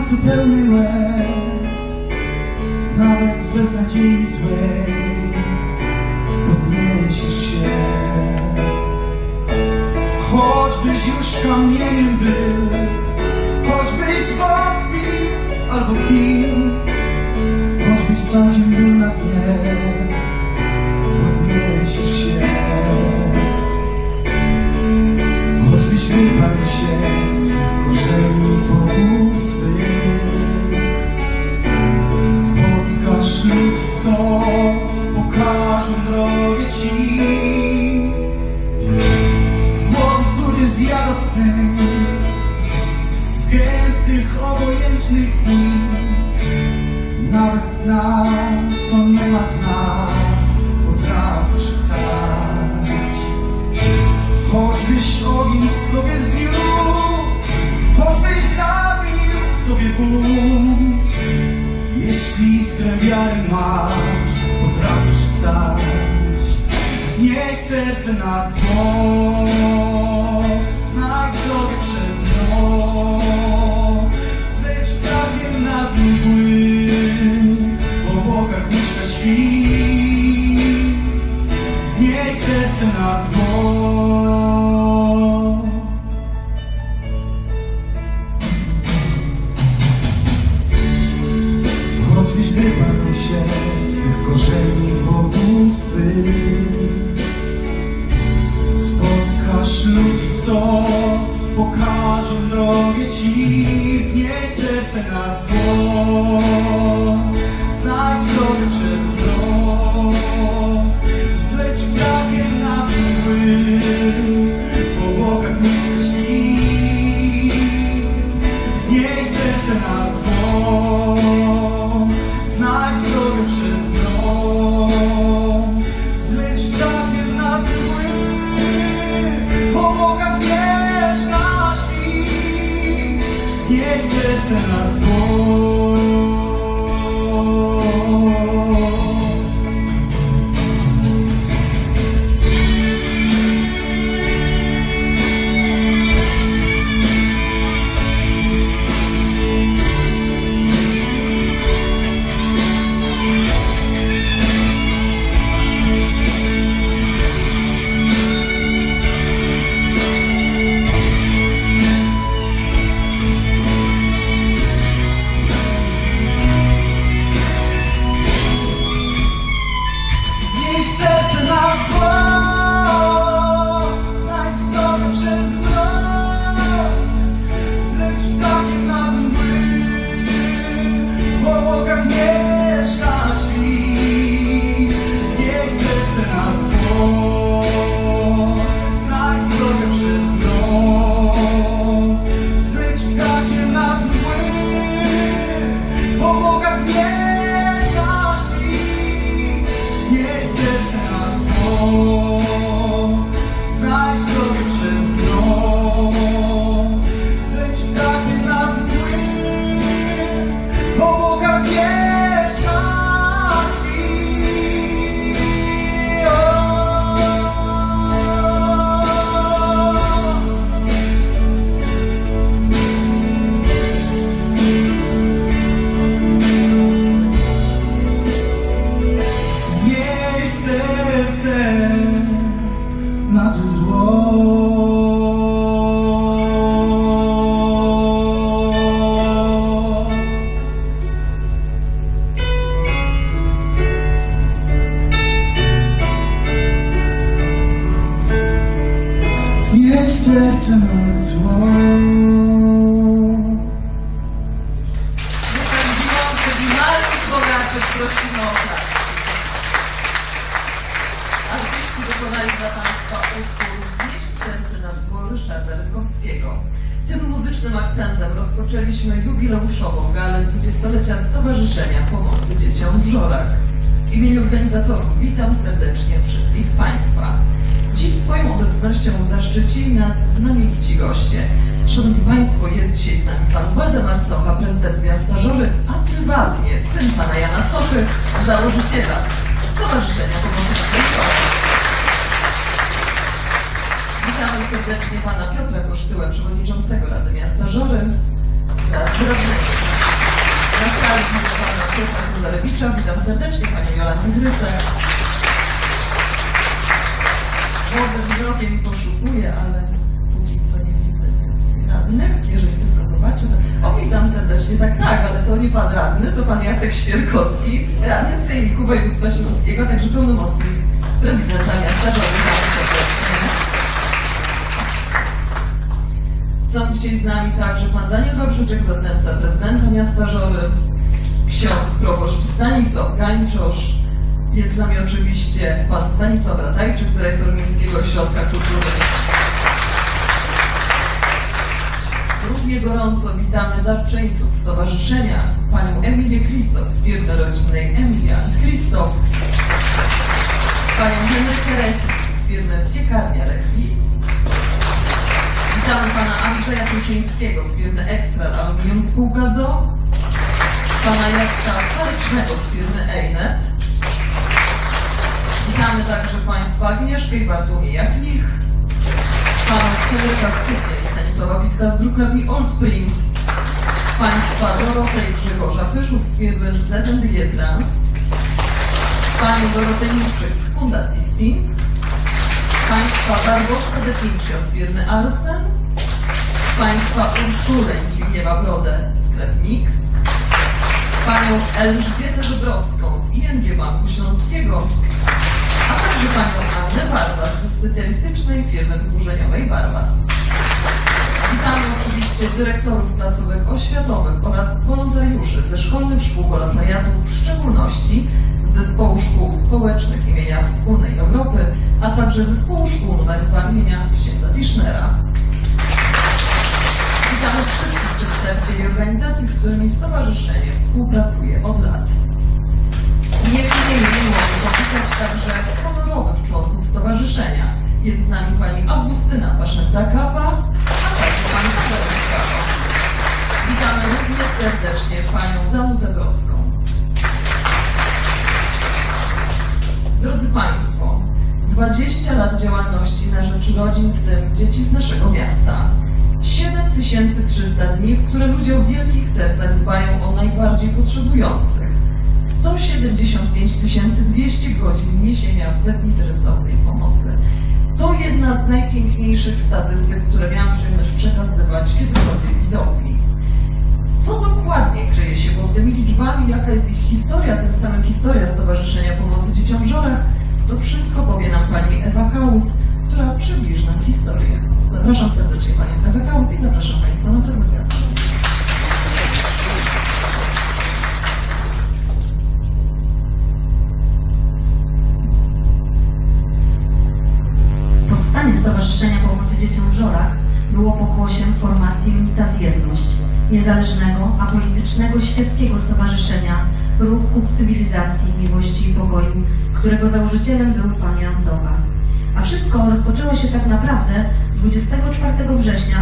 słońcu pełny łez, nawet z beznadziei złej podniesiesz się. Choćbyś już kamieniem był, choćbyś zwątpił albo pił, choćbyś całkiem był na dnie, podniesiesz się. Choćbyś wyparł się z korzeni bogów swych, spotkasz ludzi, co pokażą drogę ci. Z głodu, który zjada sny, z gęstych, obojętnych dni, nawet dna, co nie ma dna, potrafisz wstać. Choćbyś ogień w sobie zbił, choćbyś zabił w sobie ból, jeśli iskrę wiary masz, potrafisz wstać. Znieś serce nad zło, znajdź drogę przez nią, zleć prawie na mgły, w obłokach mieszka świt. Znieś serce nad zło. Choćbyś wyparł się z tych korzeni bogów swych, spotkasz ludzi, co pokażą drogę ci. Znieś serce nad zło, znajdź drogę przez mrok, zleć prawie na mgły, w obłokach mieszka świt. Znieś serce nad zło, znajdź drogę przez mrok, zleć prawie na mgły, w obłokach mieszka świt. Znieś serce nad zło. Nad zło. Znieś serce nad zło. Prosimy o tak. Artyści wykonali dla Państwa utwór Znieść serce nad zło Ryszarda Rykowskiego. Tym muzycznym akcentem rozpoczęliśmy jubileuszową galę 20-lecia Stowarzyszenia Pomocy Dzieciom w Żorach. W imieniu organizatorów witam serdecznie wszystkich z Państwa. Dziś swoją obecnością zaszczycili nas znamienici goście. Szanowni Państwo, jest dzisiaj z nami Pan Waldemar Socha, prezydent miasta Żory, a prywatnie syn Pana Jana Sochy, założyciela Stowarzyszenia Pomocy Dzieciom. Witamy serdecznie Pana Piotra Kosztyłę, przewodniczącego Rady Miasta Żory, wraz z radnymi. Na sali widzę pana Piotra Cezarewicza. Witam serdecznie panią Jolantę Grycek. Wodę wzrokiem i poszukuję, ale póki co nie widzę więcej radnych. Jeżeli tylko zobaczę, to... O, witam serdecznie. Tak, ale to nie pan radny, to pan Jacek Świerkowski, radny z Sejmiku Województwa Śląskiego, także pełnomocnik prezydenta miasta Żory. Są dzisiaj z nami także pan Daniel Wawrzyczek, zastępca prezydenta miasta Żory, ksiądz proboszcz Stanisław Gańczosz, jest z nami oczywiście pan Stanisław Ratajczyk, dyrektor Miejskiego Ośrodka Kultury. Równie gorąco witamy darczyńców stowarzyszenia, panią Emilię Christoph z firmy rodzinnej Emilia & Christoph, panią Henrykę Rechis z firmy Piekarnia Rechis. Witamy pana Andrzeja Tuszyńskiego z firmy Ekstral Aluminium Spółka ZOO, pana Jacka Parycznego z firmy Einet. Witamy także państwa Agnieszkę i Bartłomieja Klich, panów Henryka Stupnia i Stanisława Witka z drukarni Oldprint, państwa Dorotę i Grzegorza Pyszów z firmy Z&G Trans, panią Dorotę Niszczyk z Fundacji Sphinx, państwa Barbosa Defincia z firmy Arsen, państwa Urszulę i Zbigniewa Brodę z sklep Mix, panią Elżbietę Żebrowską z ING Banku Śląskiego, a także panią Annę Barbas ze specjalistycznej firmy wyburzeniowej Barbas. Witamy oczywiście dyrektorów placówek oświatowych oraz wolontariuszy ze szkolnych szkół wolontariatu, w szczególności z Zespołu Szkół Społecznych imienia Wspólnej Europy, a także Zespołu Szkół nr 2 imienia księdza Tischnera. Witamy wszystkich przedstawicieli organizacji, z którymi stowarzyszenie współpracuje od lat. Niemniej miło popisać także honorowych członków stowarzyszenia. Jest z nami pani Augustyna Paszenta-Kapa, a także pani Paweł Skapa. Witamy również serdecznie panią Danutę Brodską. Drodzy państwo, 20 lat działalności na rzecz rodzin, w tym dzieci z naszego miasta. 7300 dni, w które ludzie o wielkich sercach dbają o najbardziej potrzebujących. 175 200 godzin niesienia bezinteresownej pomocy. To jedna z najpiękniejszych statystyk, które miałam przyjemność przekazywać kiedykolwiek widowni. Co dokładnie kryje się pod tymi liczbami, jaka jest ich historia, tym samym historia Stowarzyszenia Pomocy Dzieciom w Żorach, to wszystko powie nam pani Ewa Kaus, która przybliży nam historię. Zapraszam serdecznie panią Ewę Kaus i zapraszam państwa na prezentację. Powstanie Stowarzyszenia Pomocy Dzieciom w Żorach było pokłosiem formacji Unitas Jedność, niezależnego, apolitycznego, świeckiego stowarzyszenia Ruch ku cywilizacji, miłości i pokoju, którego założycielem był pan Jan Socha. A wszystko rozpoczęło się tak naprawdę 24 września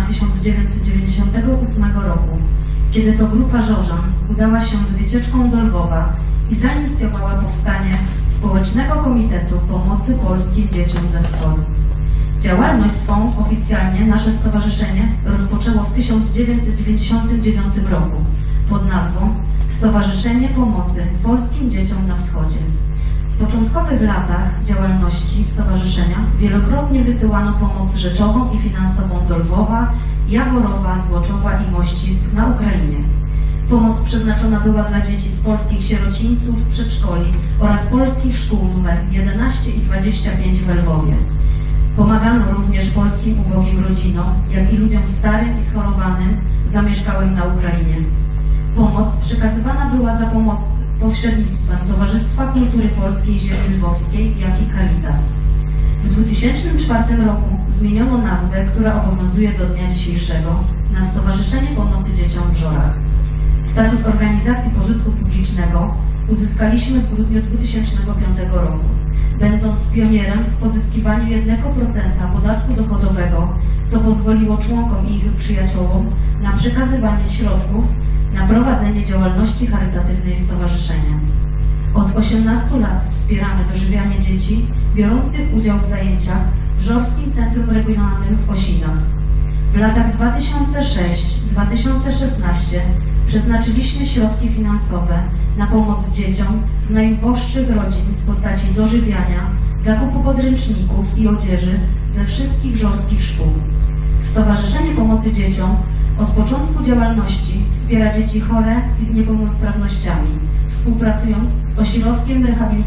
1998 roku, kiedy to grupa Żorzan udała się z wycieczką do Lwowa i zainicjowała powstanie Społecznego Komitetu Pomocy Polskim Dzieciom ze Wschodu. Działalność swą oficjalnie nasze stowarzyszenie rozpoczęło w 1999 roku pod nazwą Stowarzyszenie Pomocy Polskim Dzieciom na Wschodzie. W początkowych latach działalności stowarzyszenia wielokrotnie wysyłano pomoc rzeczową i finansową do Lwowa, Jaworowa, Złoczowa i Mościsk na Ukrainie. Pomoc przeznaczona była dla dzieci z polskich sierocińców, przedszkoli oraz polskich szkół nr 11 i 25 w Lwowie. Pomagano również polskim ubogim rodzinom, jak i ludziom starym i schorowanym zamieszkałym na Ukrainie. Pomoc przekazywana była za pośrednictwem Towarzystwa Kultury Polskiej Ziemi Lwowskiej, jak i Caritas. W 2004 roku zmieniono nazwę, która obowiązuje do dnia dzisiejszego, na Stowarzyszenie Pomocy Dzieciom w Żorach. Status organizacji pożytku publicznego uzyskaliśmy w grudniu 2005 roku, będąc pionierem w pozyskiwaniu 1% podatku dochodowego, co pozwoliło członkom i ich przyjaciołom na przekazywanie środków na prowadzenie działalności charytatywnej stowarzyszenia. Od 18 lat wspieramy dożywianie dzieci biorących udział w zajęciach w Żorskim Centrum Regionalnym w Osinach. W latach 2006-2016 przeznaczyliśmy środki finansowe na pomoc dzieciom z najuboższych rodzin w postaci dożywiania, zakupu podręczników i odzieży ze wszystkich żorskich szkół. Stowarzyszenie Pomocy Dzieciom od początku działalności wspiera dzieci chore i z niepełnosprawnościami, współpracując z Ośrodkiem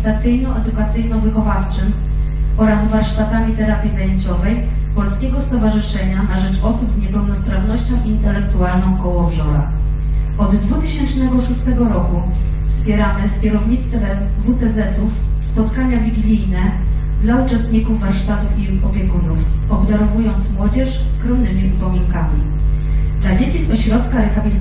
Rehabilitacyjno-Edukacyjno-Wychowawczym oraz warsztatami terapii zajęciowej Polskiego Stowarzyszenia na Rzecz Osób z Niepełnosprawnością Intelektualną Koło w Żorach. Od 2006 roku wspieramy z kierownictwem WTZ-ów spotkania wigilijne dla uczestników warsztatów i ich opiekunów, obdarowując młodzież skromnymi upominkami. Dla dzieci z Ośrodka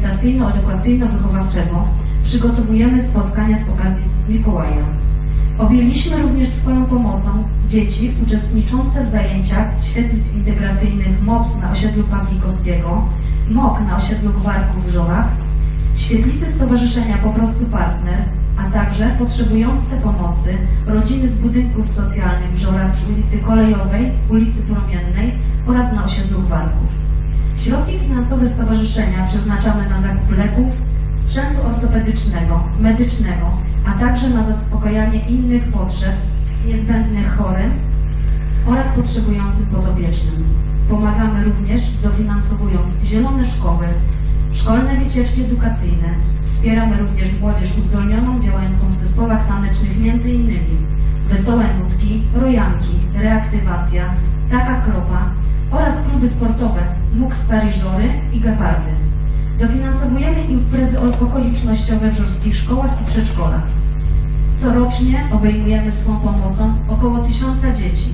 Rehabilitacyjno-Edukacyjno-Wychowawczego przygotowujemy spotkania z okazji Mikołaja. Objęliśmy również swoją pomocą dzieci uczestniczące w zajęciach świetlic integracyjnych MOPS na osiedlu Pawlikowskiego, MOK na osiedlu Gwarków w Żorach, świetlicy Stowarzyszenia Po prostu Partner, a także potrzebujące pomocy rodziny z budynków socjalnych w Żorach przy ulicy Kolejowej, ulicy Promiennej oraz na osiedlu Gwarków. Środki finansowe stowarzyszenia przeznaczamy na zakup leków, sprzętu ortopedycznego, medycznego, a także na zaspokajanie innych potrzeb niezbędnych chorym oraz potrzebującym podopiecznym. Pomagamy również dofinansowując zielone szkoły, szkolne wycieczki edukacyjne. Wspieramy również młodzież uzdolnioną działającą w zespołach tanecznych m.in. Wesołe Nutki, Rojanki, Reaktywacja, Taka Kropa oraz kluby sportowe MUK Stary Żory i Gepardy. Dofinansowujemy imprezy okolicznościowe w żorskich szkołach i przedszkolach. Corocznie obejmujemy swą pomocą około 1000 dzieci.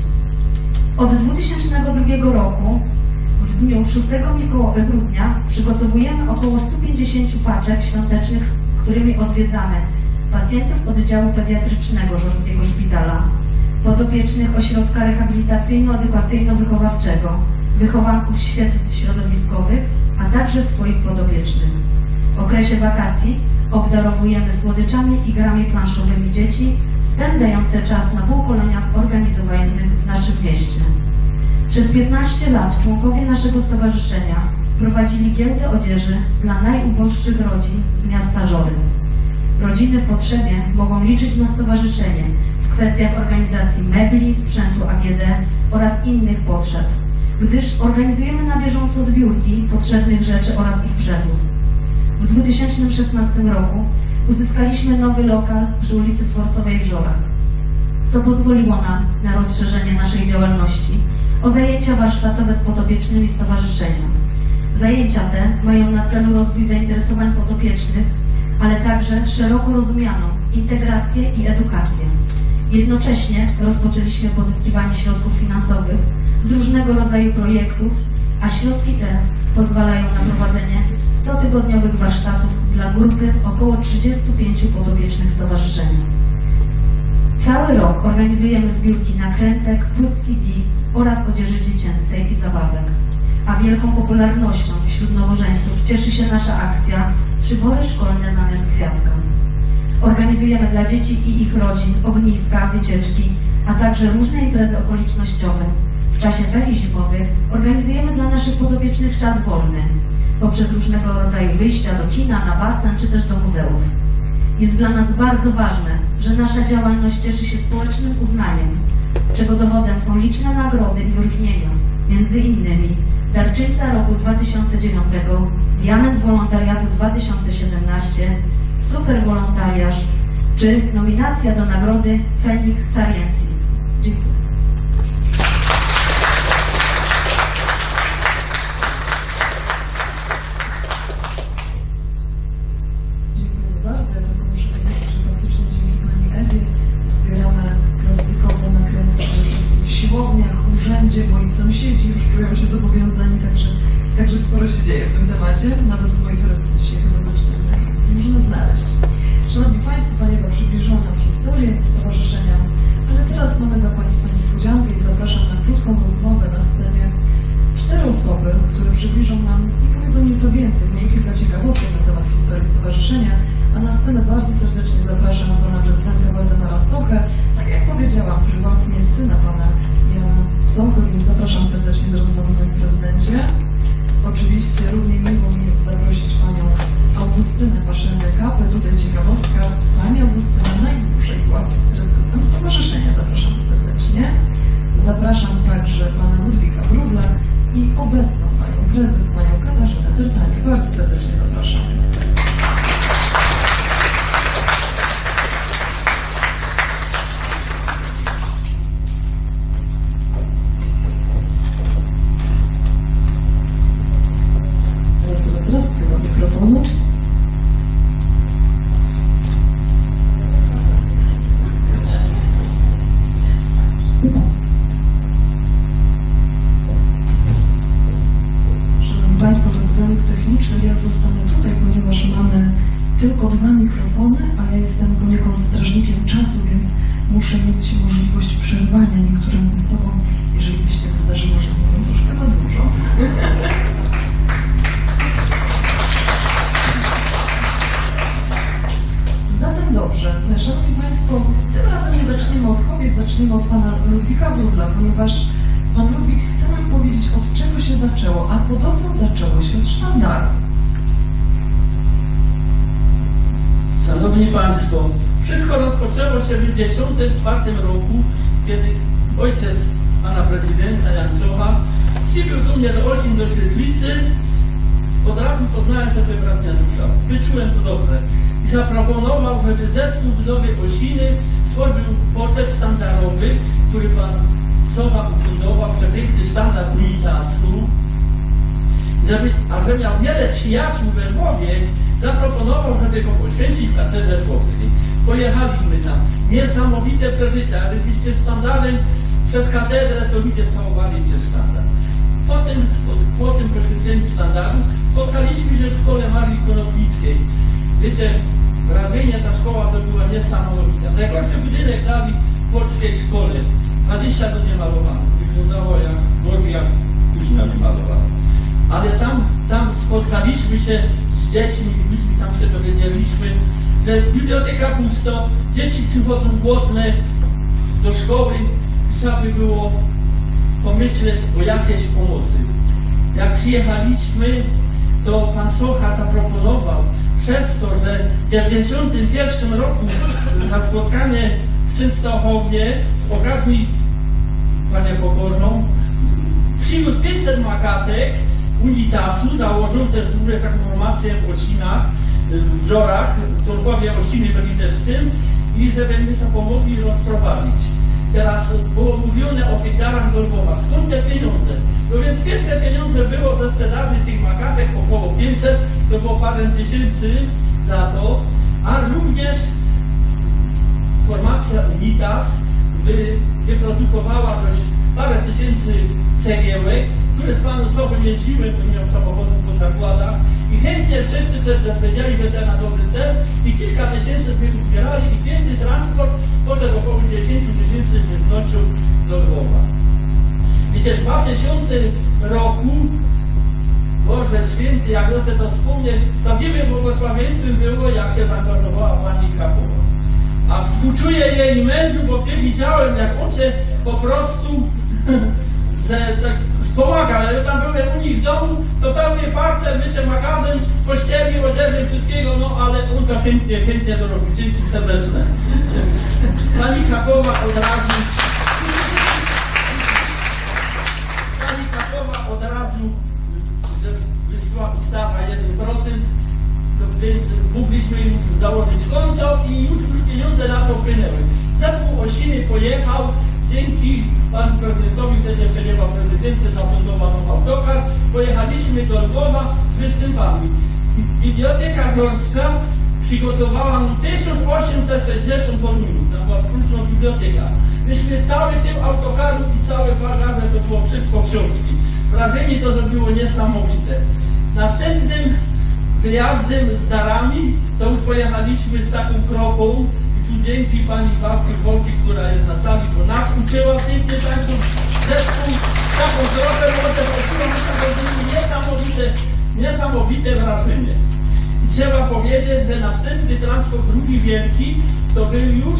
Od 2002 roku w dniu 6 grudnia przygotowujemy około 150 paczek świątecznych, z którymi odwiedzamy pacjentów oddziału pediatrycznego Żorskiego Szpitala, podopiecznych Ośrodka Rehabilitacyjno-Edukacyjno-Wychowawczego, wychowanków świetlic środowiskowych, a także swoich podopiecznych. W okresie wakacji obdarowujemy słodyczami i grami planszowymi dzieci spędzające czas na półkoleniach organizowanych w naszym mieście. Przez 15 lat członkowie naszego stowarzyszenia prowadzili giełdę odzieży dla najuboższych rodzin z miasta Żory. Rodziny w potrzebie mogą liczyć na stowarzyszenie w kwestiach organizacji mebli, sprzętu AGD oraz innych potrzeb, gdyż organizujemy na bieżąco zbiórki potrzebnych rzeczy oraz ich przewóz. W 2016 roku uzyskaliśmy nowy lokal przy ulicy Dworcowej w Żorach, co pozwoliło nam na rozszerzenie naszej działalności o zajęcia warsztatowe z podopiecznymi stowarzyszenia. Zajęcia te mają na celu rozwój zainteresowań podopiecznych, ale także szeroko rozumianą integrację i edukację. Jednocześnie rozpoczęliśmy pozyskiwanie środków finansowych z różnego rodzaju projektów, a środki te pozwalają na prowadzenie cotygodniowych warsztatów dla grupy około 35 podopiecznych stowarzyszenia. Cały rok organizujemy zbiórki nakrętek, płyt CD oraz odzieży dziecięcej i zabawek. A wielką popularnością wśród nowożeńców cieszy się nasza akcja Przybory szkolne zamiast kwiatka. Organizujemy dla dzieci i ich rodzin ogniska, wycieczki, a także różne imprezy okolicznościowe. W czasie ferii zimowych organizujemy dla naszych podopiecznych czas wolny, poprzez różnego rodzaju wyjścia do kina, na basen czy też do muzeów. Jest dla nas bardzo ważne, że nasza działalność cieszy się społecznym uznaniem, czego dowodem są liczne nagrody i wyróżnienia, między innymi Darczyńca roku 2009, Diament Wolontariatu 2017, Super Wolontariasz czy nominacja do nagrody Phoenix Sariensis. Dziękuję. Dziękuję bardzo. Ja tylko muszę powiedzieć, że faktycznie dzięki Pani Ewie zbieramy plastikowe nakrętki we wszystkich siłowniach, urzędzie, moi sąsiedzi już czują się zobowiązani, także sporo się dzieje w tym temacie. Nawet w mojej torebce dzisiaj chyba za 4 nakrętki można znaleźć. Szanowni Państwo, Pani Ewa przybliżyła nam historię stowarzyszenia, ale teraz mamy dla Państwa niespodziankę i zapraszam na krótką rozmowę na scenie 4 osoby, które przybliżą nam i powiedzą nieco więcej, może kilka ciekawostek na temat historii stowarzyszenia, a na scenę bardzo serdecznie zapraszam Pana Prezydenta Waldemara Sochę, tak jak powiedziałam, prywatnie syna Pana Jana Sochy, więc zapraszam serdecznie do rozmowy, Panie Prezydencie. Oczywiście równie miło mi jest zaprosić Panią Augustynę Augustynę Paszelny-Kapę. Tutaj ciekawostka, pani Augustyna najdłużej była prezesem stowarzyszenia. Zapraszam serdecznie. Zapraszam także pana Ludwika Wróbla i obecną panią prezes, panią Katarzynę Tyrtanię. Bardzo serdecznie zapraszam. Raz do mikrofonu. Szanowni Państwo, ze względów technicznych ja zostanę tutaj, ponieważ mamy tylko 2 mikrofony, a ja jestem poniekąd strażnikiem czasu, więc muszę mieć możliwość przerwania niektórym osobom, jeżeli by się tak zdarzyło, że mówią troszkę za dużo. Zatem dobrze, Szanowni Państwo, tym razem nie zaczniemy od kobiet, zaczniemy od pana Ludwika Wróbla, ponieważ pan Ludwik chce nam powiedzieć, od czego się zaczęło, a podobno zaczęło się od sztandaru. Szanowni Państwo, wszystko rozpoczęło się w 1994 roku, kiedy ojciec pana prezydenta Janczowa przybył do mnie do Osin, do Świetlicy. Od razu poznałem, że to brat Janusza. Wyczułem to dobrze. I zaproponował, żeby zespół budowy Osiny stworzył poczet sztandarowy, który pan Sowa ufundował, przepiękny sztandar Unitasu. A że miał wiele przyjaciół w Lwowie, zaproponował, żeby go poświęcić w katedrze lwowskiej. Pojechaliśmy tam. Niesamowite przeżycia. Jakbyście sztandarem przez katedrę, to ludzie całowali ten sztandar. Potem po tym poświęceniu sztandaru spotkaliśmy się w szkole Marii Konopnickiej. Wiecie, wrażenie ta szkoła zrobiła niesamowite. Najgorszy budynek dali w polskiej szkole. 20 lat nie malowano. Wyglądało jak kuźnia wymalowana. Ale tam spotkaliśmy się z dziećmi, myśmy tam się dowiedzieliśmy, że biblioteka pusto, dzieci przychodzą głodne do szkoły i trzeba by było pomyśleć o jakiejś pomocy. Jak przyjechaliśmy, to pan Socha zaproponował, przez to, że w 1991 roku na spotkanie w Częstochowie z Ogadni, panie Pokorzą, przyniósł 500 makatek Unitasu, założył też w ogóle taką formację w Osinach, w Żorach, członkowie Osiny byli też w tym i żeby my to pomogli rozprowadzić. Teraz było mówione o tych darach do Lwowa. Skąd te pieniądze? No więc pierwsze pieniądze było ze sprzedaży tych makatek, około 500, to było parę tysięcy za to, a również formacja Unitas wyprodukowała dość parę tysięcy cegiełek, które z panem Sowem jeździły, bo miał samochodów po zakładach i chętnie wszyscy też powiedzieli, że to na dobry cel i kilka tysięcy z nich zbierali i pierwszy transport poszedł około 10 tysięcy żywnością do Lwowa. Wiecie, w 2000 roku, Boże Święty, jak chcę to wspomnieć, prawdziwym błogosławieństwem było, jak się zaangażowała pani Kapowa. A współczuję jej mężu, bo gdy widziałem, jak on się po prostu że tak pomaga, ale tam byłem u nich w domu, to pełny parter, wiecie, magazyn, pościeli, odzieży, wszystkiego, no ale on to chętnie to robi. Dzięki serdeczne. Pani Kapowa od razu, że wysłała ustawa 1%, to więc mogliśmy już założyć konto i już pieniądze na to płynęły. Zespół Osiny pojechał, dzięki panu prezydentowi, wtedy jeszcze nie ma prezydencji, zafundowano autokar, pojechaliśmy do Lwowa z występami. Biblioteka Żorska przygotowała nam 1860 pomników, tam była próżna biblioteka. Myśmy cały tył autokaru i całe bagaże, to było wszystko książki. Wrażenie to zrobiło niesamowite. Następnym wyjazdem z darami to już pojechaliśmy z taką kropą i tu dzięki pani babci Bolci, która jest na sali, bo nas uczyła pięknie tańczył zespół, taką kropę, może prosiła, niesamowite wrażenie. I trzeba powiedzieć, że następny transport, drugi wielki, to był już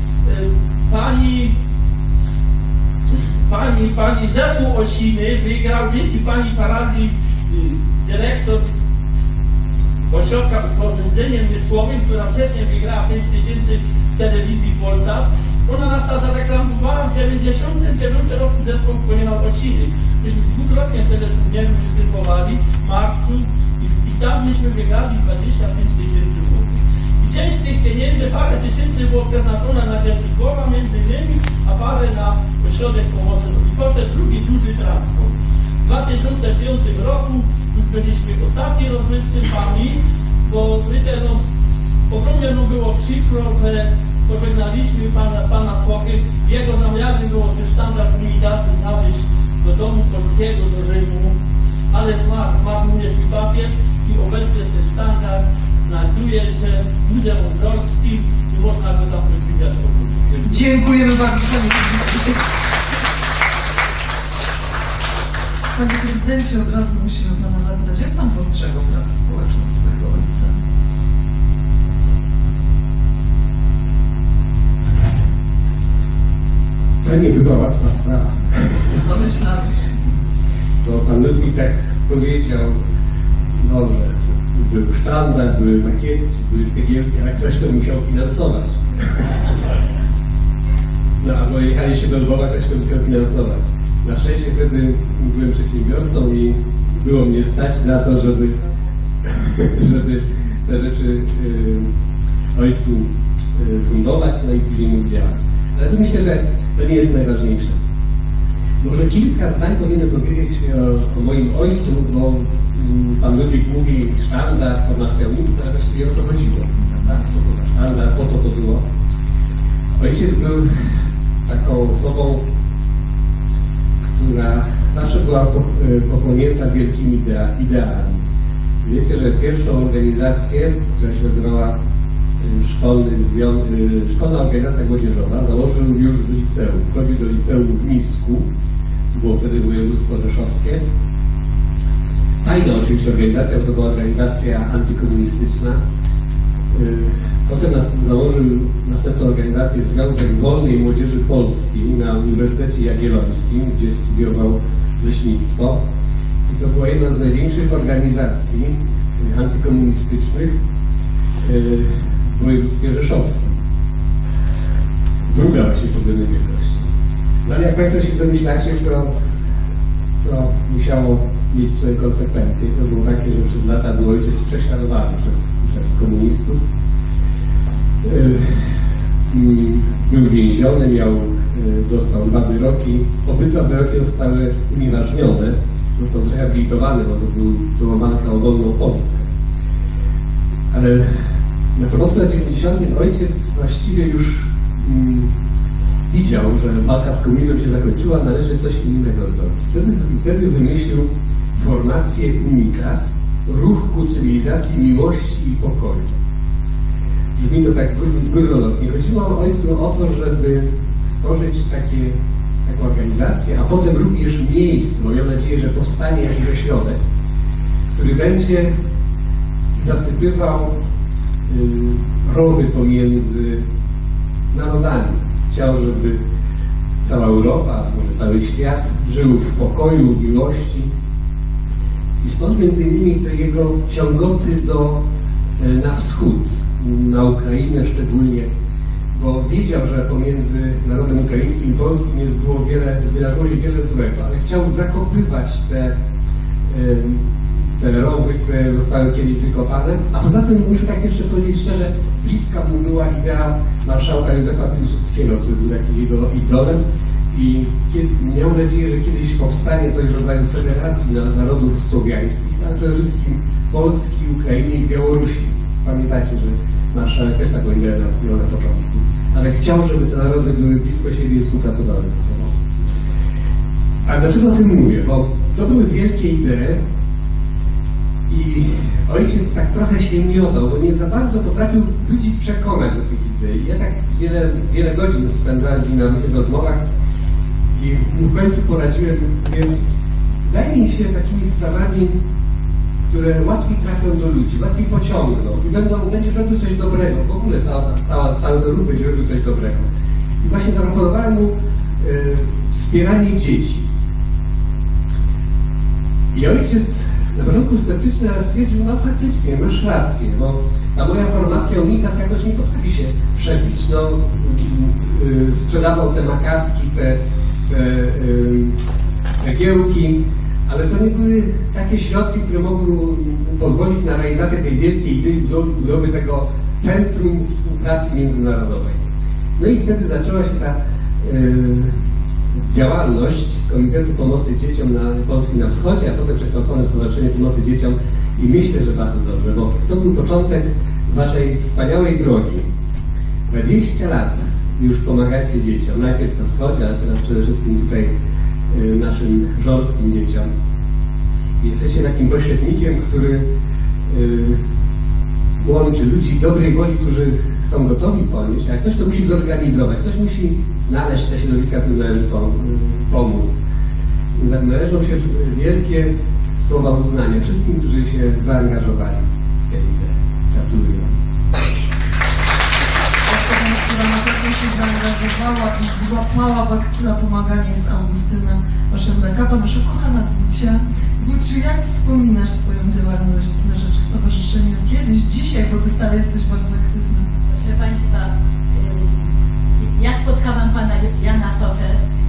pani zespół Osiny wygrał dzięki pani paradni dyrektor ośrodka pod Zdyniem Mysłowym, która wcześniej wygrała 5 000 w telewizji Polsat. Ona nas ta zareklamowała w 1999 roku zespół Płyną Osiny. Myśmy dwukrotnie wtedy turnieju występowali w marcu i tam myśmy wygrali 25 000 złotych. I część tych pieniędzy, parę tysięcy było przeznaczone na dzieci Głowa między innymi, a parę na ośrodek pomocy. I potem drugi duży transport. W 2005 roku już byliśmy ostatni rok występami, bo wiecie, no ogromnie było przykro, że pożegnaliśmy pana Słowy. Jego zamiarem było ten sztandar unitasu zawieźć do domu polskiego, do Rzymu, ale zmarł również i papież i obecnie ten sztandar znajduje się w Muzeum Żorskim i można go tam podziwiać. Dziękujemy bardzo, panie prezydencie. Panie prezydencie, od razu musimy pana zapytać, jak pan postrzegał pracę społeczną swojego ojca? To nie była łatwa sprawa. Domyślamy się. To pan Ludwik tak powiedział, no, że był sztandar, były makietki, były cegiełki, ale ktoś to musiał finansować. No, albo jechaliście do Lwowa, ktoś to musiał finansować. Na szczęście wtedy byłem przedsiębiorcą i było mnie stać na to, żeby te rzeczy ojcu fundować, no i później mógł działać. Ale to myślę, że to nie jest najważniejsze. Może kilka zdań powinienem powiedzieć o moim ojcu, bo pan Ludwik mówi sztandar, formacja unitatis, ale właściwie o co chodziło, prawda? Co to za sztandar, po co to było? Ojciec był taką osobą, która zawsze była pochłonięta wielkimi ideami. Wiecie, że pierwszą organizację, która się nazywała Szkolna Organizacja Młodzieżowa, założył już w liceum. Chodził do liceum w Nisku, to było wtedy województwo rzeszowskie. Tajna oczywiście organizacja, bo to była organizacja antykomunistyczna. Potem założył następną organizację Związek Wolnej Młodzieży Polskiej na Uniwersytecie Jagiellońskim, gdzie studiował leśnictwo. I to była jedna z największych organizacji antykomunistycznych w województwie rzeszowskim. Druga właśnie pod względem wielkości. No ale jak Państwo się domyślacie, to musiało mieć swoje konsekwencje. To było takie, że przez lata był ojciec prześladowany przez komunistów. Był więziony, dostał 2 wyroki. Obydwa wyroki zostały unieważnione. Został zrehabilitowany, bo to była walka o wolną Polskę. Ale na początku lat 90. ojciec właściwie już widział, że walka z komunizmem się zakończyła, należy coś innego zrobić. Wtedy wymyślił formację UNITAS, ruch ku cywilizacji, miłości i pokoju. Brzmi to tak górnolotnie. Chodziło ojcu o to, żeby stworzyć taką organizację, a potem również miejsce, mam nadzieję, że powstanie jakiś ośrodek, który będzie zasypywał rowy pomiędzy narodami. Chciał, żeby cała Europa, może cały świat żył w pokoju, miłości. I stąd między innymi te jego ciągoty na wschód, na Ukrainę szczególnie, bo wiedział, że pomiędzy narodem ukraińskim i polskim wydarzyło się wiele złego, ale chciał zakopywać te rowy, które zostały kiedyś wykopane. A poza tym, muszę tak jeszcze powiedzieć szczerze, bliska mu była idea marszałka Józefa Piłsudskiego, który był takim jego idolem i miał nadzieję, że kiedyś powstanie coś w rodzaju federacji narodów słowiańskich, a przede wszystkim Polski, Ukrainy i Białorusi. Pamiętacie, że marszałek też taką ideę miał na początku, ale chciał, żeby te narody były blisko siebie i współpracowały ze sobą. A dlaczego o tym mówię? Bo to były wielkie idee i ojciec tak trochę się miotał, bo nie za bardzo potrafił ludzi przekonać do tych idei. Ja tak wiele godzin spędzałem na różnych rozmowach i w końcu poradziłem, mówię, zajmij się takimi sprawami, które łatwiej trafią do ludzi, łatwiej pociągną i będziesz robił coś dobrego. W ogóle cały ten ruch będzie robił coś dobrego. I właśnie zaproponowałem mu wspieranie dzieci. I ojciec Na początku sceptyczny, ale stwierdził, no faktycznie, masz rację, bo ta moja formacja UNITAS jakoś nie potrafi się przebić. No, sprzedawał te makatki, te cegiełki, ale to nie były takie środki, które mogły pozwolić na realizację tej wielkiej idei budowy tego Centrum Współpracy Międzynarodowej. No i wtedy zaczęła się ta działalność Komitetu Pomocy Dzieciom Polski na Wschodzie, a potem przekształcone w Stowarzyszenie Pomocy Dzieciom i myślę, że bardzo dobrze, bo to był początek waszej wspaniałej drogi. 20 lat już pomagacie dzieciom, najpierw na wschodzie, ale teraz przede wszystkim tutaj naszym żorskim dzieciom. Jesteście takim pośrednikiem, który łączy ludzi dobrej woli, którzy są gotowi ponieść, a ktoś to musi zorganizować, ktoś musi znaleźć te środowiska, którym należy pomóc. Należą się wielkie słowa uznania wszystkim, którzy się zaangażowali w tę ideę. Gratuluję. Osobą, która na pewno się zaangażowała i złapała bakcyla pomagania jest Augustyna Oszendekapa, nasza kochana Gucia. Guciu, jak wspominasz swoją działalność na rzecz stowarzyszenia? Kiedyś, dzisiaj, bo ty stale jesteś bardzo aktywna. Proszę Państwa, ja spotkałam Pana Jana Sochę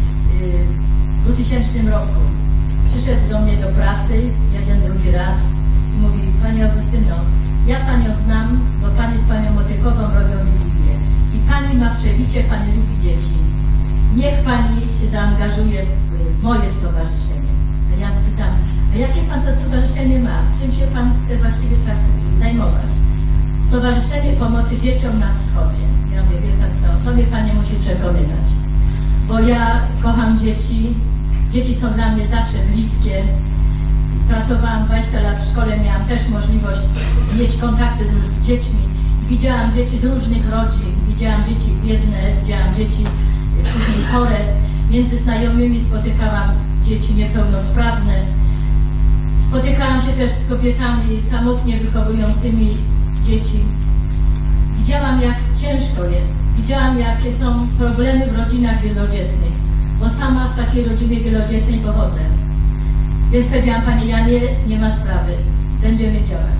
w 2000 roku. Przyszedł do mnie do pracy jeden, drugi raz i mówi: Pani Augustyno, ja Panią znam, bo Pani z Panią Motykową robią Wigilię i Pani ma przebicie, Pani lubi dzieci. Niech Pani się zaangażuje w moje stowarzyszenie. A ja pytam: a jakie Pan to stowarzyszenie ma? Czym się Pan chce właściwie tak zajmować? Stowarzyszenie Pomocy Dzieciom na Wschodzie. Ja mówię: wie Pan co, to mnie Pani musi przekonywać. Bo ja kocham dzieci, dzieci są dla mnie zawsze bliskie. Pracowałam 20 lat w szkole, miałam też możliwość mieć kontakty z dziećmi. Widziałam dzieci z różnych rodzin, widziałam dzieci biedne, widziałam dzieci później chore. Między znajomymi spotykałam dzieci niepełnosprawne. Spotykałam się też z kobietami samotnie wychowującymi dzieci. Widziałam, jak ciężko jest. Widziałam, jakie są problemy w rodzinach wielodzietnych, bo sama z takiej rodziny wielodzietnej pochodzę. Więc powiedziałam: Panie Janie, nie ma sprawy, będziemy działać.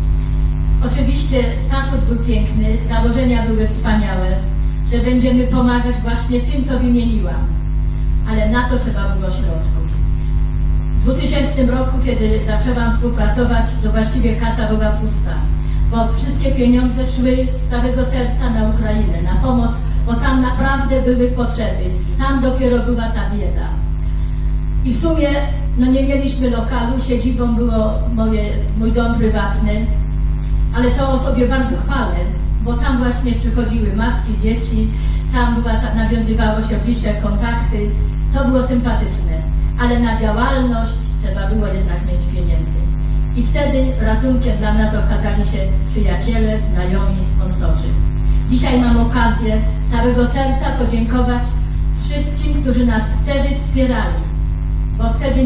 Oczywiście statut był piękny, założenia były wspaniałe, że będziemy pomagać właśnie tym, co wymieniłam, ale na to trzeba było środków. W 2000 roku, kiedy zaczęłam współpracować, to właściwie kasa była pusta, bo wszystkie pieniądze szły z całego serca na Ukrainę, na pomoc, bo tam naprawdę były potrzeby, tam dopiero była ta bieda. I w sumie no nie mieliśmy lokalu, siedzibą było mój dom prywatny, ale to o sobie bardzo chwalę, bo tam właśnie przychodziły matki, dzieci, tam nawiązywało się bliższe kontakty, to było sympatyczne, ale na działalność trzeba było jednak mieć pieniędzy. I wtedy ratunkiem dla nas okazali się przyjaciele, znajomi, sponsorzy. Dzisiaj mam okazję z całego serca podziękować wszystkim, którzy nas wtedy wspierali, bo wtedy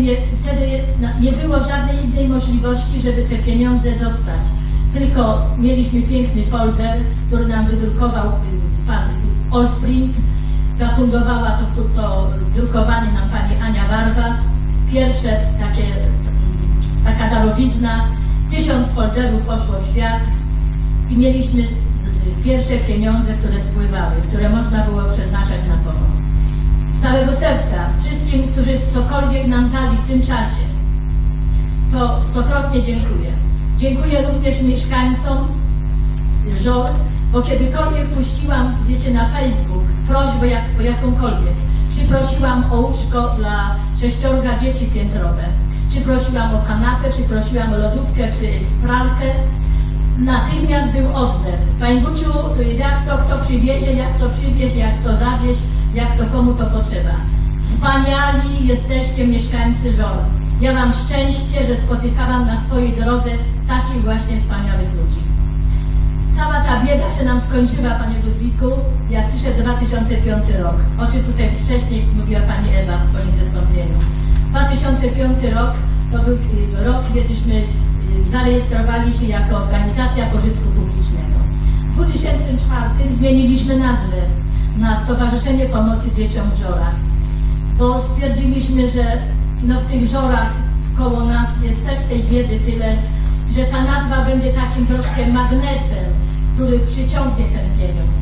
nie było żadnej innej możliwości, żeby te pieniądze dostać. Tylko mieliśmy piękny folder, który nam wydrukował pan Oldprint, zafundowała to drukowanie nam pani Ania Warwas. Pierwsze taka darowizna, 1000 folderów poszło w świat i mieliśmy pierwsze pieniądze, które spływały, które można było przeznaczać na pomoc. Z całego serca wszystkim, którzy cokolwiek nam dali w tym czasie, to stokrotnie dziękuję. Dziękuję również mieszkańcom Żor, bo kiedykolwiek puściłam, wiecie, na Facebook prośbę jakąkolwiek, czy prosiłam o łóżko dla 6 dzieci piętrowe, czy prosiłam o kanapę, czy prosiłam o lodówkę, czy pralkę, natychmiast był odzew. Panie Guciu, jak to kto przywiezie, jak to przywieźć, jak to zawieźć, jak to komu to potrzeba. Wspaniali jesteście mieszkańcy Żor. Ja mam szczęście, że spotykałam na swojej drodze takich właśnie wspaniałych ludzi. Cała ta bieda się nam skończyła, Panie Ludwiku, jak przyszedł 2005 rok, o czym tutaj wcześniej mówiła Pani Ewa w swoim wystąpieniu. 2005 rok to był rok, kiedyśmy zarejestrowali się jako organizacja pożytku publicznego. W 2004 zmieniliśmy nazwę na Stowarzyszenie Pomocy Dzieciom w Żorach, bo stwierdziliśmy, że w tych Żorach koło nas jest też tej biedy tyle, że ta nazwa będzie takim troszkę magnesem, który przyciągnie ten pieniądz.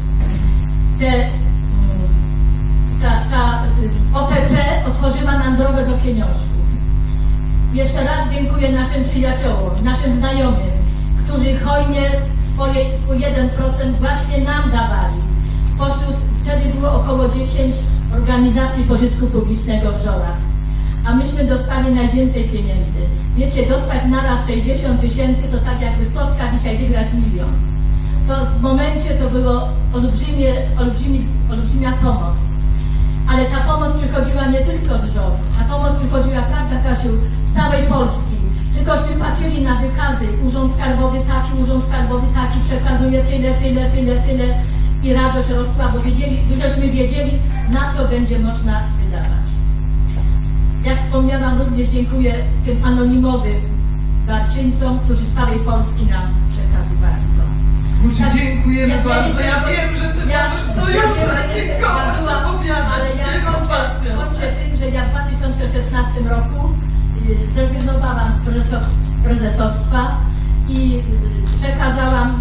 Ta OPP otworzyła nam drogę do pieniążków. Jeszcze raz dziękuję naszym przyjaciołom, naszym znajomym, którzy hojnie swój 1% właśnie nam dawali. Spośród, wtedy było około 10 organizacji pożytku publicznego w Żorach, a myśmy dostali najwięcej pieniędzy. Wiecie, dostać naraz 60 000 to tak jakby w totka dzisiaj wygrać 1 000 000. To w momencie to było olbrzymia pomoc. Ale ta pomoc przychodziła nie tylko z Żor, ta pomoc przychodziła, prawda Kasiu, z całej Polski. Tylkośmy patrzyli na wykazy, urząd skarbowy taki, przekazuje tyle i radość rosła, bo żeśmy wiedzieli, na co będzie można wydawać. Jak wspomniałam, również dziękuję tym anonimowym darczyńcom, którzy z całej Polski nam przekazywali to. Guciu, dziękujemy bardzo. Ja wiem, że ty możesz do jutra dziękować, opowiadać. Ale ja kończę tym, że ja w 2016 roku zrezygnowałam z prezesostwa i przekazałam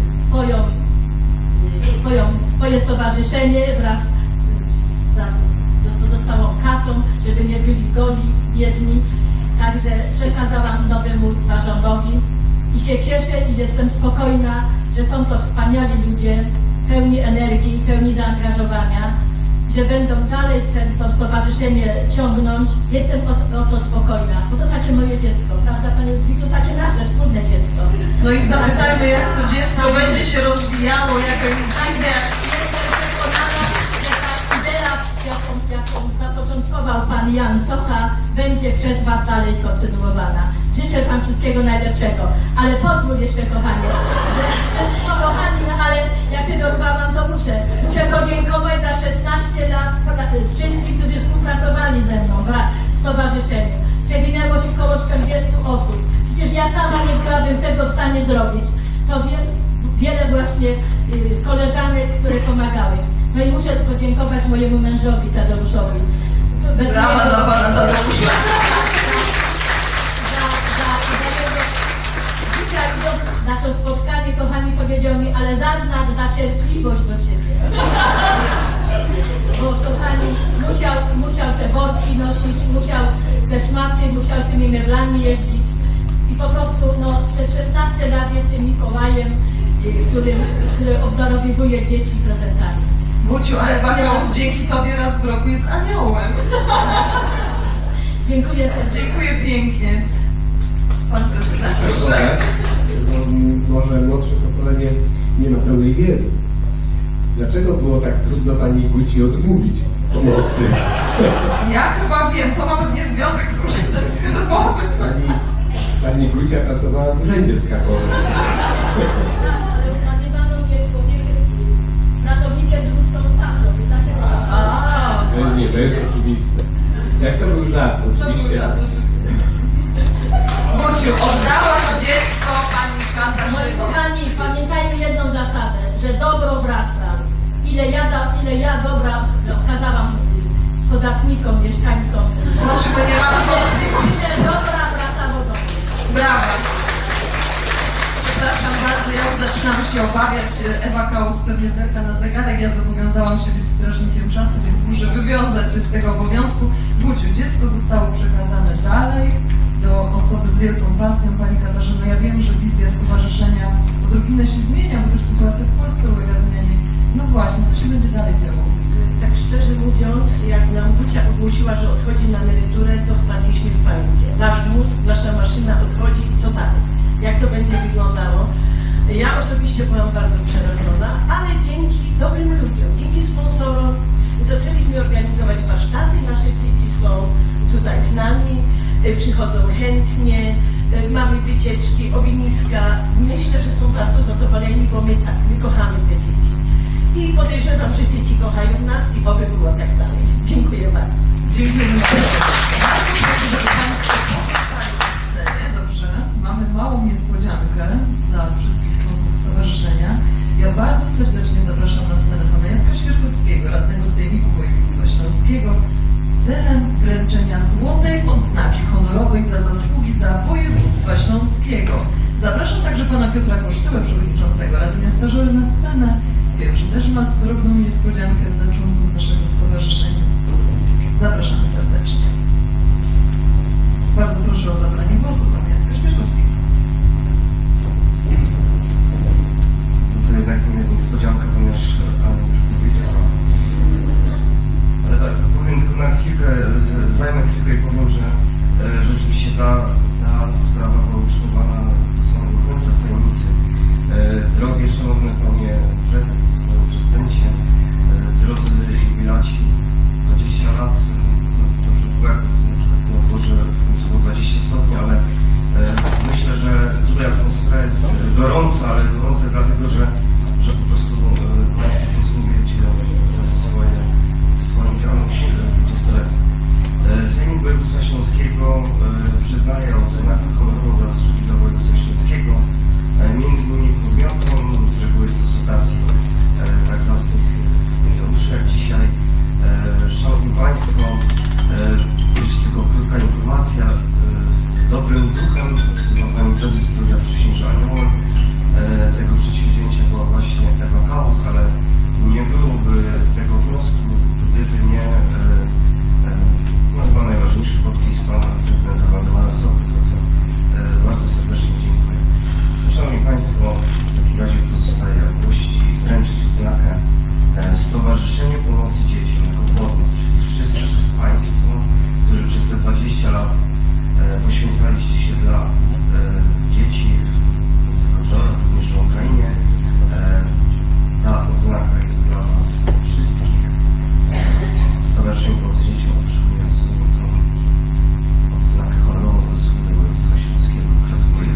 swoje stowarzyszenie wraz z pozostałą kasą, żeby nie byli goli, biedni. Także przekazałam nowemu zarządowi i się cieszę i jestem spokojna, że są to wspaniali ludzie, pełni energii, pełni zaangażowania, że będą dalej to stowarzyszenie ciągnąć. Jestem o to spokojna, bo to takie moje dziecko, prawda Panie Ludwiku? Takie nasze wspólne dziecko. No i zapytajmy, jak to dziecko będzie się rozwijało, jaka jest wizja. Jestem przekonana, że ta idea, jaką zapoczątkował Pan Jan Socha, będzie przez Was dalej kontynuowana. Życzę Wam wszystkiego najlepszego, ale pozwól jeszcze, kochani, ale jak się dorwałam, to muszę podziękować za 16 lat wszystkim, którzy współpracowali ze mną w stowarzyszeniu. Przewinęło się około 40 osób. Przecież ja sama nie byłabym tego w stanie zrobić. To wiele właśnie koleżanek, które pomagały. No i muszę podziękować mojemu mężowi Tadeuszowi. Brawa dla Pana Tadeusza. Dzisiaj idąc na to spotkanie, kochani, powiedział mi, ale zaznacz za cierpliwość do Ciebie. Bo kochani, musiał te worki nosić, musiał te szmaty, musiał z tymi meblami jeździć. I po prostu przez 16 lat jest tym Mikołajem, który obdarowywuje dzieci prezentami. Guciu, a Ewa Kaus dzięki Tobie raz w roku jest aniołem. Dziękuję serdecznie. Dziękuję pięknie. Pan prezydent, proszę. Może młodsze pokolenie nie ma pełnej wiedzy. Dlaczego było tak trudno Pani Guci odmówić pomocy? Ja chyba wiem, to ma pewnie związek z urzędem skarbowym. Pani Gucia pracowała w urzędzie skarbowym. Ale nazywano mnie pracownikiem ludzką stanu. Nie, to jest oczywiste. Jak to był żart, oczywiście. Guciu, oddałaś dziecko Pani Moi Katarzynie. kochani, pamiętajmy jedną zasadę, że dobro wraca. Ile ja dobra okazałam podatnikom, mieszkańcom. Guciu, my nie mamy wątpliwości. Ile dobra wraca do domu. Brawa. Przepraszam bardzo, ja już zaczynam się obawiać. Ewa Kaus pewnie zerka na zegarek. Ja zobowiązałam się być strażnikiem czasu, więc muszę wywiązać się z tego obowiązku. Guciu, dziecko zostało przekazane dalej do osoby z wielką pasją. Pani Katarzyno, ja wiem, że wizja stowarzyszenia odrobinę się zmienia, bo też sytuacja w Polsce ulega zmianie. No właśnie, co się będzie dalej działo? Tak szczerze mówiąc, jak nam Gucia ogłosiła, że odchodzi na emeryturę, to wpadliśmy w panikę. Nasz mózg, nasza maszyna odchodzi, co dalej? Jak to będzie wyglądało? Ja osobiście byłam bardzo przerażona, ale dzięki dobrym ludziom, dzięki sponsorom zaczęliśmy organizować warsztaty. Nasze dzieci są tutaj z nami, przychodzą chętnie, mamy wycieczki, ogniska. Myślę, że są bardzo zadowoleni, bo my kochamy te dzieci. I podejrzewam, że dzieci kochają nas i oby było tak dalej. Dziękuję bardzo. Dziękujemy bardzo. Bardzo proszę, żeby Państwo pozostali na scenie. Dobrze. Mamy małą niespodziankę dla wszystkich członków stowarzyszenia. Ja bardzo serdecznie zapraszam na scenę Pana Jacka Świerkockiego, radnego Sejmiku Województwa Śląskiego. celem wręczenia złotej odznaki honorowej za zasługi dla województwa śląskiego. Zapraszam także pana Piotra Kosztyłę, przewodniczącego Rady Miasta Żory, na scenę. Wiem, że też ma drobną niespodziankę dla członków naszego stowarzyszenia. Zapraszamy serdecznie. Bardzo proszę o zabranie głosu pana Jacka Śmieszkowskiego. To jednak nie jest niespodzianka, ponieważ Ania już powiedziała. Ale tak, powiem tylko na chwilkę, zajmę chwilkę i powiem, że rzeczywiście ta sprawa była utrzymywana do samego końca w tajemnicy. Drogie, szanowny panie prezes, panie prezydencie, drodzy jubilaci, 20 lat, dobrze było, na dworze w końcu było 20 stopni, ale myślę, że tutaj atmosfera jest gorąca, ale gorąca jest dlatego, że po prostu państwo podsumujecie swoją działalność 20-letnią. Sejmik Województwa Śląskiego przyznaje odznakę honorową za zasługi dla województwa śląskiego między innymi podmiotom, z reguły jest to sytuacji tak zacnych uszy jak dzisiaj. Szanowni Państwo, jeszcze tylko krótka informacja. Dobrym duchem, pani prezes powiedziała wcześniej, że aniołem tego przedsięwzięcia była właśnie Ewa Kaus, ale nie byłoby tego wniosku, gdyby nie chyba najważniejszy podpis pana prezydenta Waldemara Sochy, za co bardzo serdecznie dziękuję. Szanowni Państwo, w takim razie pozostaje ogłosić i wręczyć odznakę Stowarzyszeniu Pomocy Dzieciom jako podmiot, czyli wszyscy Państwo, którzy przez te 20 lat poświęcaliście się dla dzieci, nie tylko w Żorach, również w Ukrainie. Ta odznaka jest dla Was wszystkich. Stowarzyszenie Pomocy Dzieciom otrzymuje tą odznakę honorową za zasługi dla województwa śląskiego. Gratuluję.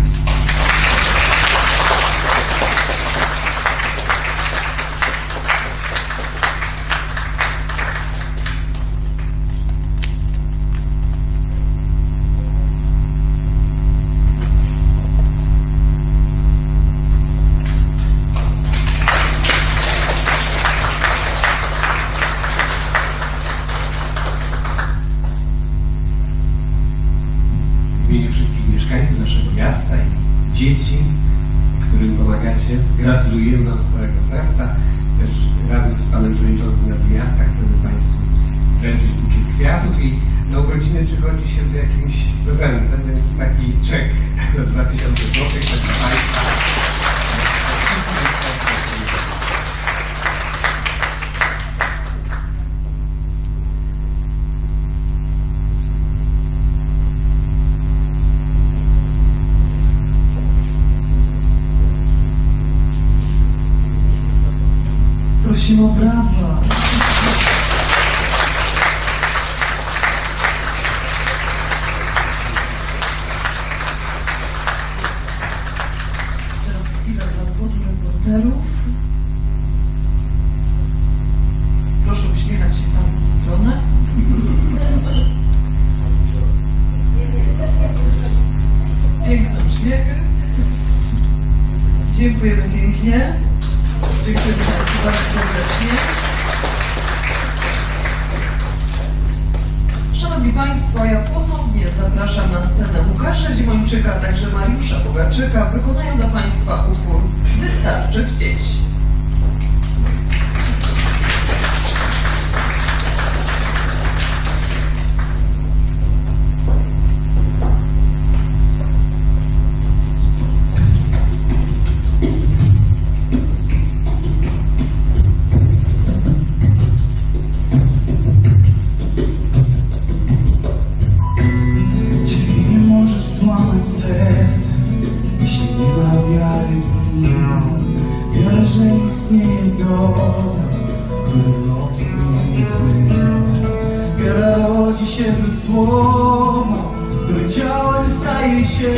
Dzieci, którym pomagacie, gratulujemy Wam z całego serca. Też razem z Panem Przewodniczącym Rady Miasta chcemy Państwu wręczyć bukiet kwiatów i na urodziny przychodzi się z jakimś prezentem, więc taki czek na 2000 zł dla Państwa. Prosimy o brawa. Teraz chwila dla fotoreporterów. Proszę uśmiechać się w tamtą stronę. Piękne uśmiechy. Dziękujemy pięknie. Dziękuję Państwu bardzo serdecznie. Szanowni Państwo, ja ponownie zapraszam na scenę Łukasza Zimończyka, także Mariusza Bogaczyka. Wykonają dla Państwa utwór Wystarczy chcieć. Wiara rodzi się ze słowa, które ciałem staje się.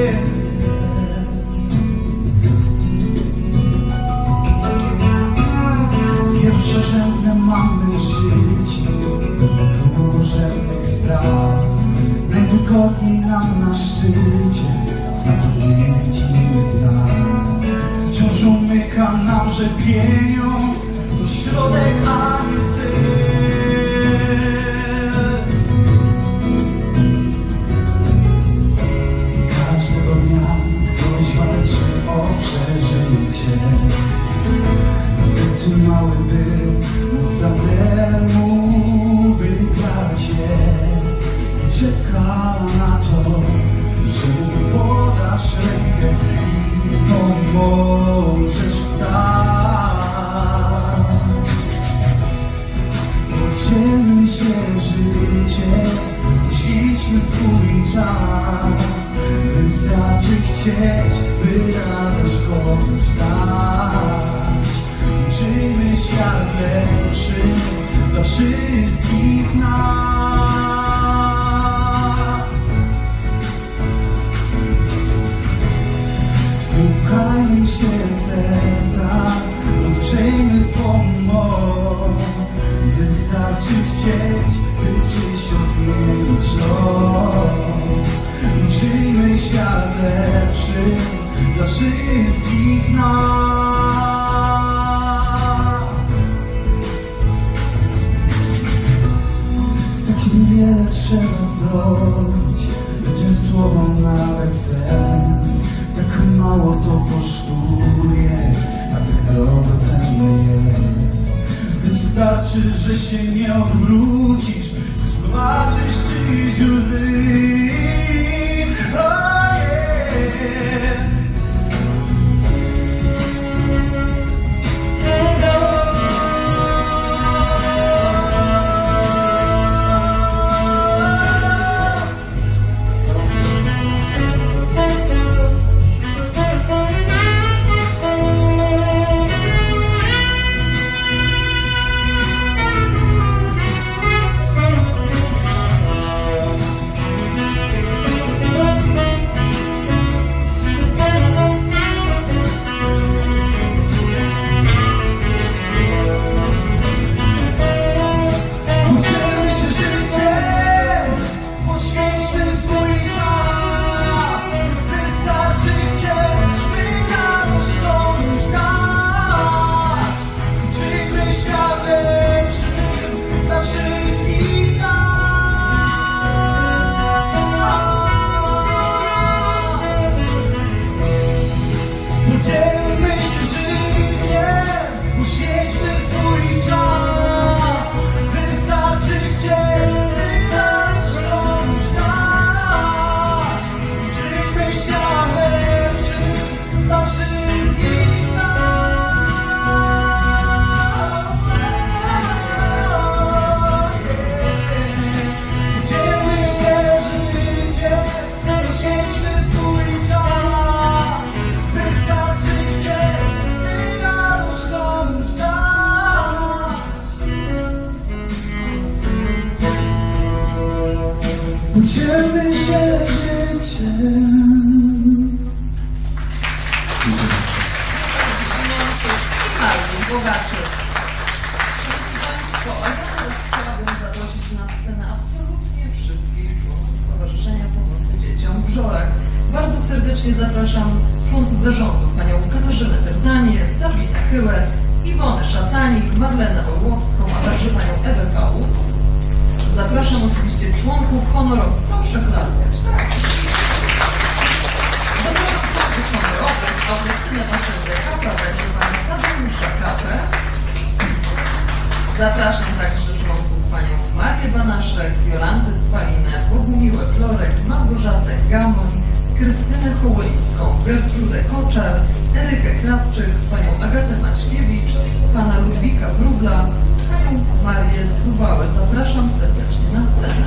Pierwszorzędne mamy żyć, drugorzędnych spraw. Najwygodniej nam na szczycie, za to nie widzimy dna. Wciąż umyka nam, że pieniądz to środek, a nie cel. poświęćmy swój czas. Wystarczy chcieć, by radość komuś dać. Uczyjmy świat lepszy dla wszystkich nas. Słuchajmy się serca, rozgrzejmy swą moc. Wystarczy chcieć, by czyś odmienić los. Uczyjmy świat lepszy dla wszystkich nas. Tak niewiele trzeba zrobić, by tym słowom nadać sens. Tak mało to kosztuje, a tak drogocenne jest. Wystarczy, że się nie odwrócisz, gdy zobaczysz czyjś łzy. Oh yeah. Uczymy się życiem. Bogaczy. Szanowni Państwo, a ja teraz chciałabym zaprosić na scenę absolutnie wszystkich członków Stowarzyszenia Pomocy Dzieciom w Żorach. Bardzo serdecznie zapraszam członków zarządu, panią Katarzynę Terdanię, Sabinę Chyłę, Iwonę Szatanik, Marlenę Orłowską, a także panią Ewę Kaus. Zapraszam oczywiście członków honorowych. Proszę klaskać, tak. Zapraszam członków honorowych, Augustynę Paszędę-Kapę, także panią Tadeusza Kapę. Zapraszam także członków panią Marię Banaszek, Jolantę Cwalinę, Bogumiłę Florek, Małgorzatę Gamoń, Krystynę Hołyńską, Gertrudę Koczar, Erykę Krawczyk, panią Agatę Maćkiewicz, pana Ludwika Wróbla, panią Marię Zubałę. Zapraszam serdecznie na scenę.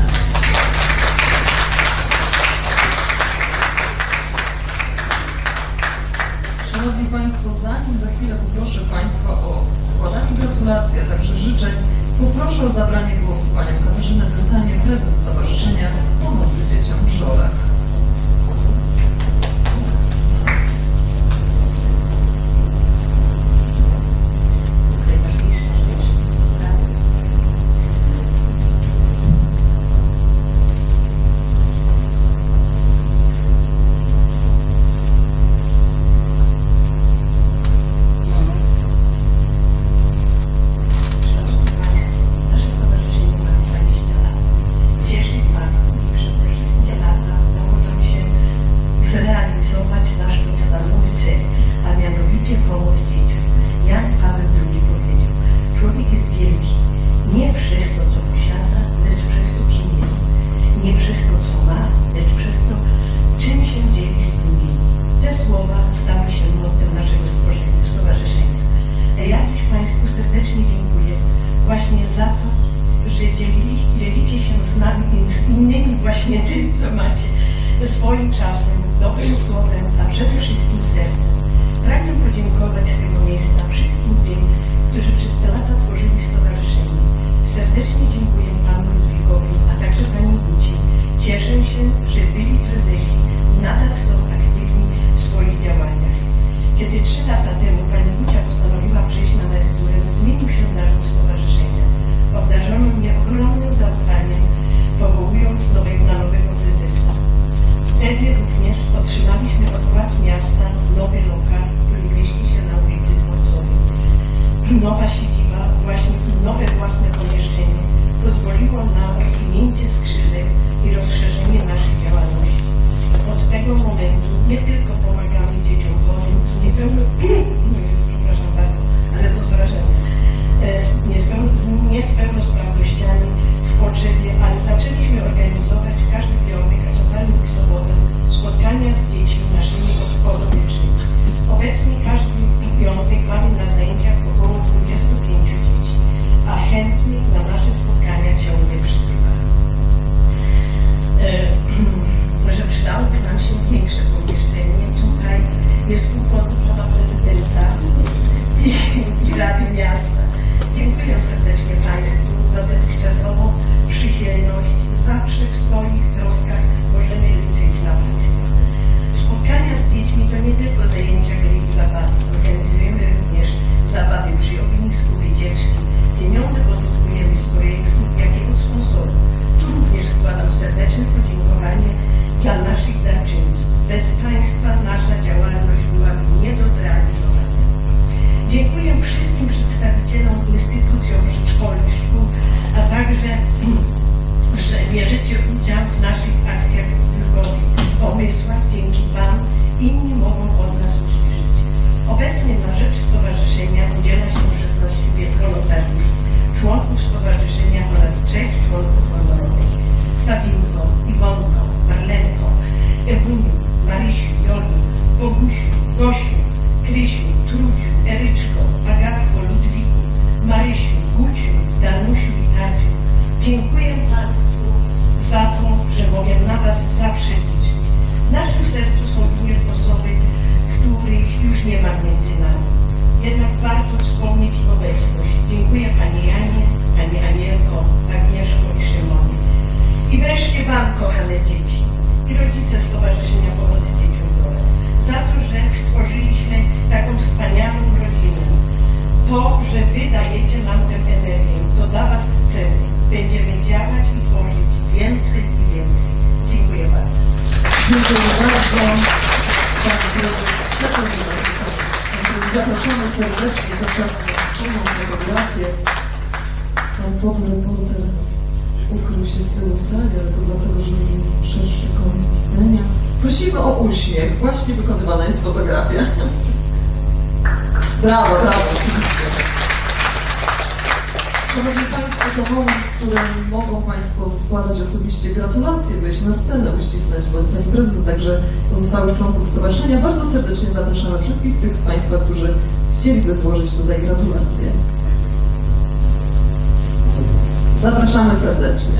Szanowni Państwo, zanim za chwilę poproszę Państwa o składanie gratulacji, a także życzeń, poproszę o zabranie głosu panią Katarzynę Terdanię, prezes Stowarzyszenia Pomocy Dzieciom w Żorach. Właśnie za to, że dzielicie się z nami właśnie tym, co macie, swoim czasem, dobrym słowem, a przede wszystkim sercem. Pragnę podziękować z tego miejsca wszystkim tym, którzy przez te lata tworzyli stowarzyszenie. Serdecznie dziękuję Panu Ludwikowi, a także Pani Guci. Cieszę się, że byli prezesi nadal są aktywni w swoich działaniach. Kiedy 3 lata temu Pani Gucia postanowiła przejść na emeryturę, zmienił się zarząd stowarzyszenia. Obdarzono mnie ogromnym zaufaniem, powołując na nowego prezesa. Wtedy również otrzymaliśmy od władz miasta nowy lokal, który mieści się na ulicy Dworcowej. Nowa siedziba, właśnie nowe własne pomieszczenie pozwoliło na rozwinięcie skrzydeł i rozszerzenie naszej działalności. Od tego momentu nie tylko pomagamy dzieciom chorym z przepraszam bardzo, ale to z wrażenia, z niepełnosprawnościami w Choczewie, ale zaczęliśmy organizować w każdy piątek, a czasami i sobotę spotkania z dziećmi naszymi podopiecznymi. Obecnie każdy piątek mamy na zajęciach około 25 dzieci, a chętnych na nasze spotkania ciągle przybywa. Że przydałoby nam się większe pomieszczenie. Tutaj jest układ pana prezydenta i Rady Miasta. Dziękuję serdecznie Państwu za dotychczasową przychylność. Zawsze w swoich troskach możemy liczyć na Państwa. Spotkania z dziećmi to nie tylko zajęcia gry i zabawy. Organizujemy również zabawy przy ognisku, wycieczki. Pieniądze pozyskujemy z projektów, jak i od sponsorów. Tu również składam serdeczne podziękowanie dla naszych darczyńców. Bez Państwa nasza działalność byłaby nie do zrealizowania. Dziękuję wszystkim przedstawicielom instytucjom przedszkolnych, szkół, a także, że bierzecie udział w naszych akcjach rozwojowych, pomysłach. Dzięki Wam inni mogą od nas usłyszeć. Obecnie na rzecz stowarzyszenia udziela się 16 wolontariuszy, członków stowarzyszenia oraz 3 członków honorowych. Sabinką, Iwonką, Marlenką, Ewuniu, Marysiu, Jolu, Bogusiu, Gosiu, Krysiu, Trudziu, Eryczko, Agatko, Ludwiku, Marysiu, Guciu, Danusiu i Tadziu. Dziękuję Państwu za to, że mogę na Was zawsze liczyć. W naszym sercu są również osoby, których już nie ma między nami. Jednak warto wspomnieć ich obecność. Dziękuję Pani Janie, Pani Anielko, Agnieszko i Szymonie. I wreszcie Wam, kochane dzieci i rodzice Stowarzyszenia Pomocy Dzieciom Chorym, za to, że stworzyliśmy taką wspaniałą rodzinę. To, że Wy dajecie nam tę energię, to dla Was chcemy. Będziemy działać i tworzyć więcej i więcej. Dziękuję bardzo. Dziękuję bardzo. Zapraszamy serdecznie do czas na wspólną fotografię. Pan fotoreporter ukrył się z tyłu sali, ale to dlatego, że miał szerszy kąt widzenia. Prosimy o uśmiech. Właśnie wykonywana jest fotografia. Brawo, brawo, oczywiście. Szanowni Państwo, to moment, w którym mogą Państwo składać osobiście gratulacje, wyjść na scenę, uścisnąć dłoń Pani Prezydent, także pozostałych członków stowarzyszenia. Bardzo serdecznie zapraszamy wszystkich tych z Państwa, którzy chcieliby złożyć tutaj gratulacje. Zapraszamy serdecznie.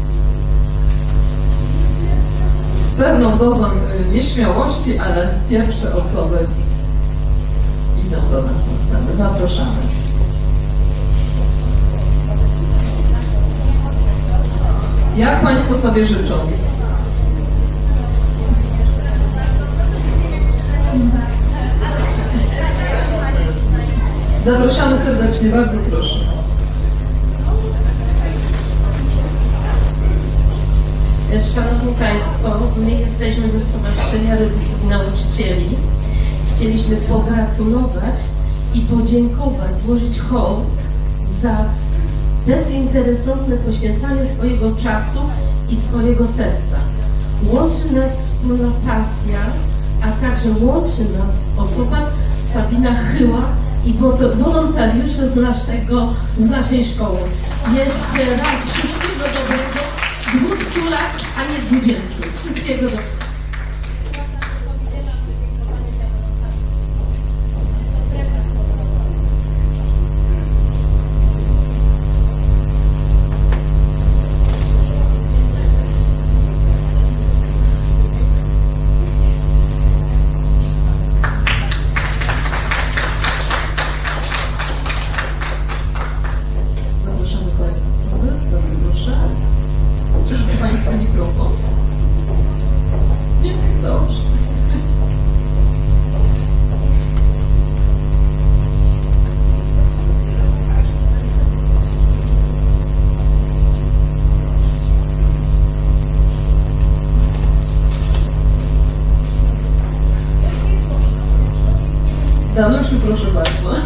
Z pewną dozą nieśmiałości, ale pierwsze osoby idą do nas na scenę. Zapraszamy. Jak Państwo sobie życzą? Zapraszamy serdecznie, bardzo proszę. Szanowni Państwo, my jesteśmy ze Stowarzyszenia Rodziców i Nauczycieli. Chcieliśmy pogratulować i podziękować, złożyć hołd za bezinteresowne poświęcanie swojego czasu i swojego serca. Łączy nas wspólna pasja, a także łączy nas osoba Sabina Chyła i wolontariusze z naszej szkoły. Jeszcze raz wszystkiego dobrego, 200 lat, a nie 20. Wszystkiego dobrego. Państwa mikrofon? Nie? Dobrze. Danusiu, proszę bardzo.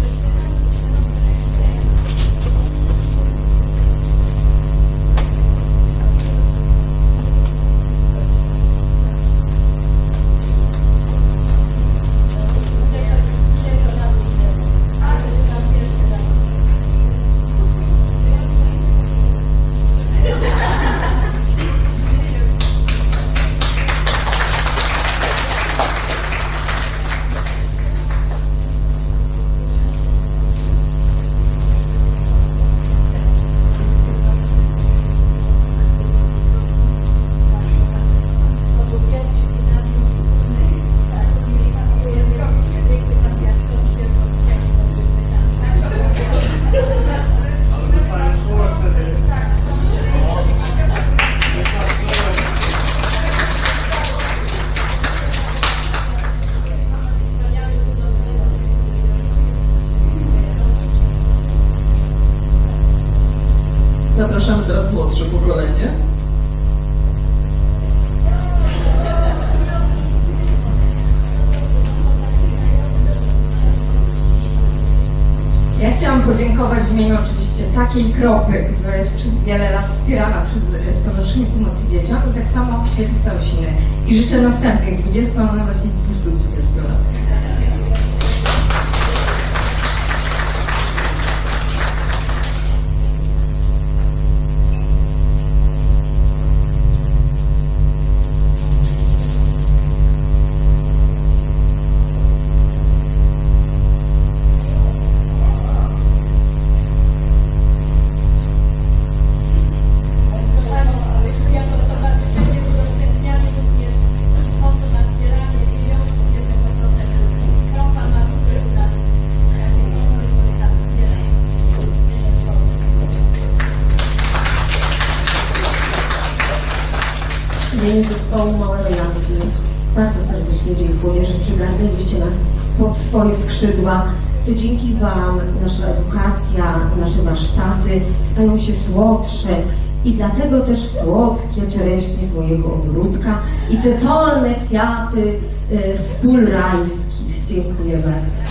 Zapraszamy teraz młodsze pokolenie. Ja chciałam podziękować w imieniu oczywiście takiej Kropy, która jest przez wiele lat wspierana przez Stowarzyszenie Pomocy Dzieciom i tak samo Świetlica Łosiny. I życzę następnych 20, a nawet 220 lat. W imieniu zespołu Małego Janki bardzo serdecznie dziękuję, że przygarnęliście nas pod swoje skrzydła. To dzięki Wam nasza edukacja, nasze warsztaty stają się słodsze i dlatego też słodkie czereśnie z mojego ogródka i te polne kwiaty z pól rajskich. Dziękuję bardzo.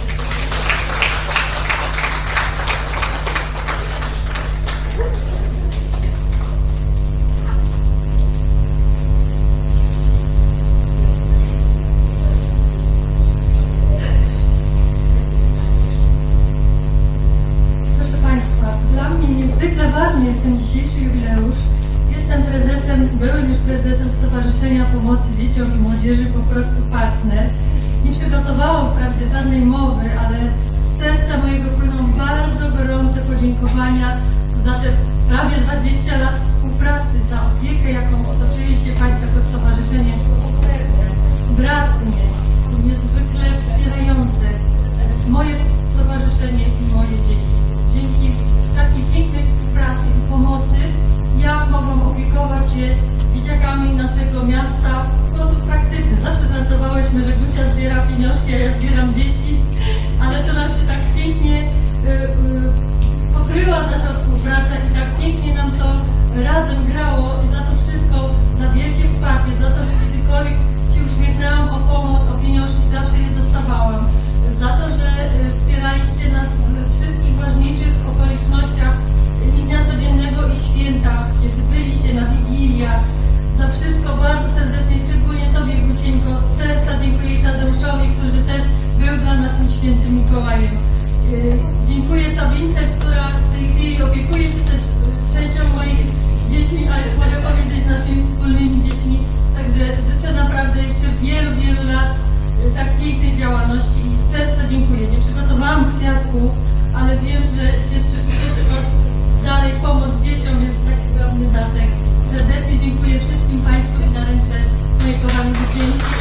Dla mnie niezwykle ważny jest ten dzisiejszy jubileusz. Jestem byłym już prezesem Stowarzyszenia Pomocy Dzieciom i Młodzieży, po prostu partner. Nie przygotowałam wprawdzie żadnej mowy, ale z serca mojego płyną bardzo gorące podziękowania za te prawie 20 lat współpracy, za opiekę, jaką otoczyliście Państwo jako stowarzyszenie bratnie, niezwykle wspierające moje stowarzyszenie i moje dzieci. Dzięki takiej pięknej współpracy i pomocy ja mogłam opiekować się dzieciakami naszego miasta w sposób praktyczny. Zawsze żartowałyśmy, że Gucia zbiera pieniążki, a ja zbieram dzieci, ale to nam się tak pięknie pokryła nasza współpraca i tak pięknie nam to razem grało i za to wszystko, za wielkie wsparcie, za to, że kiedykolwiek się uśmiechnęłam o pomoc, o pieniążki, zawsze je dostawałam. Za to, że wspieraliście nas w wszystkich ważniejszych okolicznościach i dnia codziennego i świętach, kiedy byliście na Wigiliach. Za wszystko bardzo serdecznie, szczególnie Tobie, Gucieńko, z serca dziękuję i Tadeuszowi, który też był dla nas tym świętym Mikołajem. Dziękuję Sabince, która w tej chwili opiekuje się też częścią moich dziećmi, ale mogę powiedzieć naszymi wspólnymi dziećmi. Także życzę naprawdę jeszcze wielu, wielu lat tak pięknej działalności i z serca dziękuję. Nie przygotowałam kwiatków, ale wiem, że cieszy Was dalej pomoc dzieciom, więc taki ładny datek. Serdecznie dziękuję wszystkim Państwu i na ręce mojej kochanej Gucienki.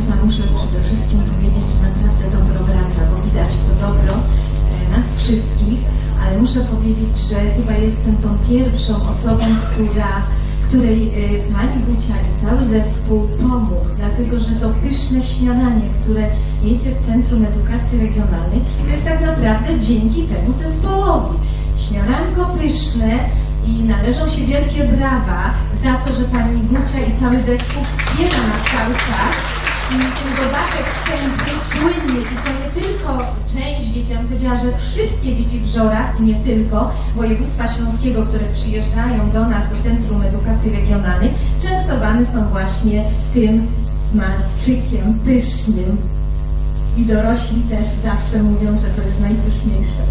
Marta, muszę przede wszystkim powiedzieć, że naprawdę dobro wraca, bo widać to dobro nas wszystkich, ale muszę powiedzieć, że chyba jestem tą pierwszą osobą, której pani Gucia i cały zespół pomógł, dlatego że to pyszne śniadanie, które jecie w Centrum Edukacji Regionalnej, to jest tak naprawdę dzięki temu zespołowi. Śniadanko pyszne i należą się wielkie brawa za to, że pani Gucia i cały zespół wspiera nas cały czas. I ten dodatek w centrum słynny, i to nie tylko część dzieci, ja bym powiedziała, że wszystkie dzieci w Żorach, i nie tylko, województwa śląskiego, które przyjeżdżają do nas, do Centrum Edukacji Regionalnej, częstowane są właśnie tym smalczykiem pysznym. I dorośli też zawsze mówią, że to jest najpyszniejsze.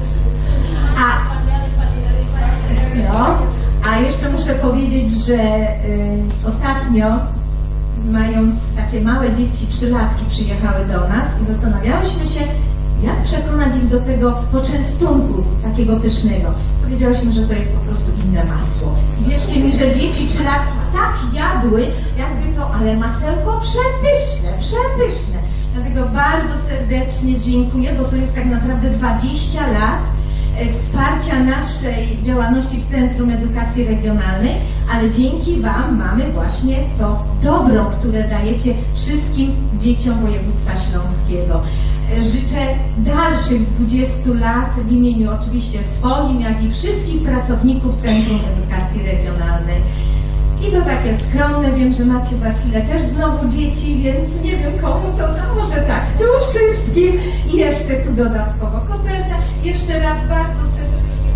A jeszcze muszę powiedzieć, że ostatnio, mając takie małe dzieci, 3-latki, przyjechały do nas i zastanawiałyśmy się, jak przekonać ich do tego poczęstunku takiego pysznego. Powiedziałyśmy, że to jest po prostu inne masło. I wierzcie mi, że dzieci 3-latki tak jadły, jakby to, ale masełko przepyszne, przepyszne. Dlatego bardzo serdecznie dziękuję, bo to jest tak naprawdę 20 lat wsparcia naszej działalności w Centrum Edukacji Regionalnej, ale dzięki Wam mamy właśnie to dobro, które dajecie wszystkim dzieciom województwa śląskiego. Życzę dalszych 20 lat w imieniu oczywiście swoim, jak i wszystkich pracowników Centrum Edukacji Regionalnej. I to takie skromne, wiem, że macie za chwilę też znowu dzieci, więc nie wiem komu to, no może tak, tu wszystkim i jeszcze tu dodatkowo koperta. Jeszcze raz bardzo serdecznie.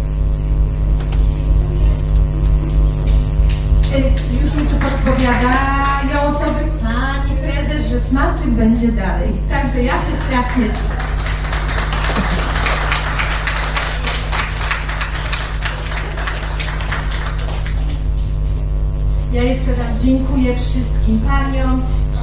Już mi tu podpowiadają osoby, pani prezes, że smalczyk będzie dalej. Także ja się strasznie cieszę. Ja jeszcze raz dziękuję wszystkim paniom,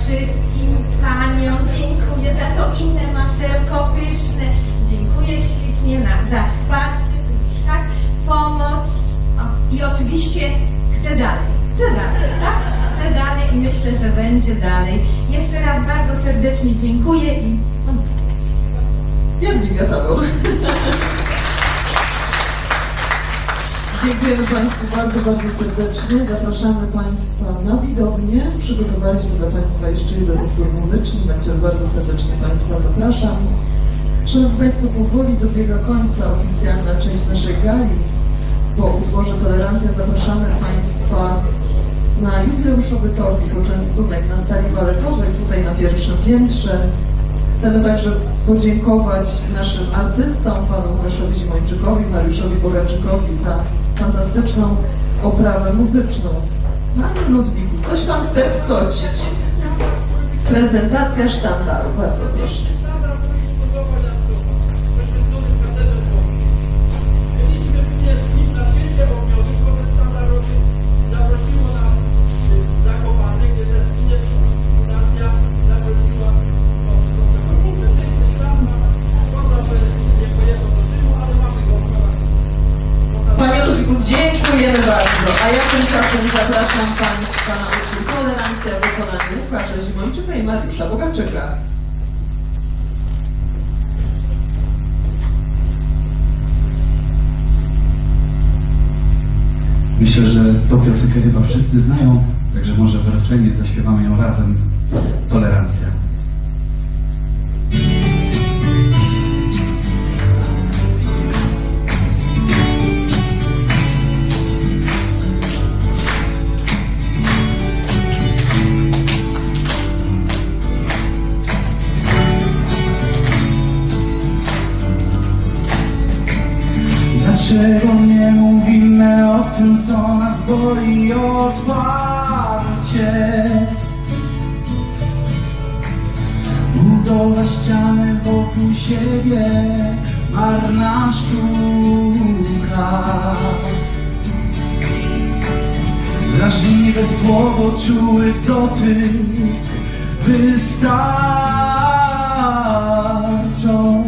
dziękuję za to inne masełko pyszne, dziękuję ślicznie za wsparcie, tak, pomoc i oczywiście chcę dalej, tak? Chcę dalej i myślę, że będzie dalej. Jeszcze raz bardzo serdecznie dziękuję i... Jadwiga Tabor. Dziękujemy Państwu bardzo, bardzo serdecznie. Zapraszamy Państwa na widownię. Przygotowaliśmy dla Państwa jeszcze jeden utwór muzyczny, na który bardzo serdecznie Państwa zapraszam. Szanowni Państwo, powoli dobiega końca oficjalna część naszej gali. Po utworze Tolerancja zapraszamy Państwa na jubileuszowy tort i poczęstunek na sali baletowej, tutaj na pierwszym piętrze. Chcemy także podziękować naszym artystom, panu Łukaszowi Zimończykowi, Mariuszowi Bogaczykowi za fantastyczną oprawę muzyczną. Panie Ludwiku, coś Pan chce wcocić? Prezentacja sztandaru, bardzo proszę. Panie Ludwiku, dziękujemy bardzo. A ja tymczasem zapraszam Państwa na utwór Tolerancja w wykonaniu Łukasza Zimończyka i Mariusza Bogaczyka. Myślę, że tą piosenkę chyba wszyscy znają, także może w refrenie zaśpiewamy ją razem. Tolerancja. Dlaczego nie mówimy o tym, co nas boli otwarcie? Budowa ściany wokół siebie, marna sztuka. Wrażliwe słowo, czuły dotyk wystarczą.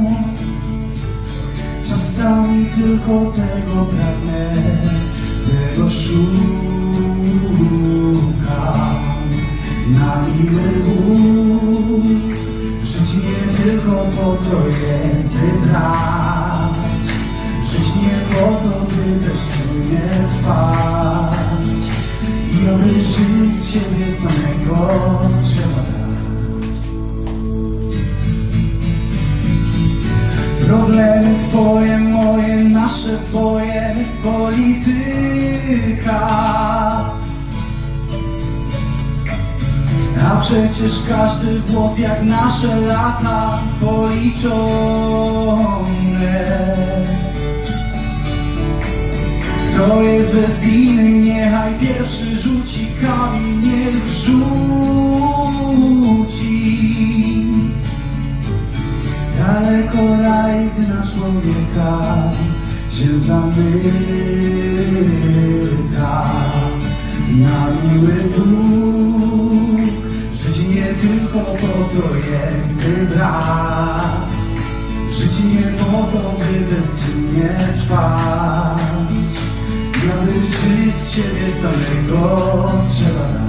Czasami tylko tego pragnę, tego szukam na miły Bóg. aby żyć siebie samego trzeba dać. Problemy twoje, moje, nasze twoje, polityka. A przecież każdy włos jak nasze lata policzone. Kto jest bez winy, niechaj pierwszy rzuci kamień, niech rzuci. Daleko raj, gdy na człowieka się zamyka. Na miły Bóg, żyć nie tylko po to jest, by brać. Żyć nie po to, by bezczynnie trwać. Aby żyć siebie samego trzeba dać.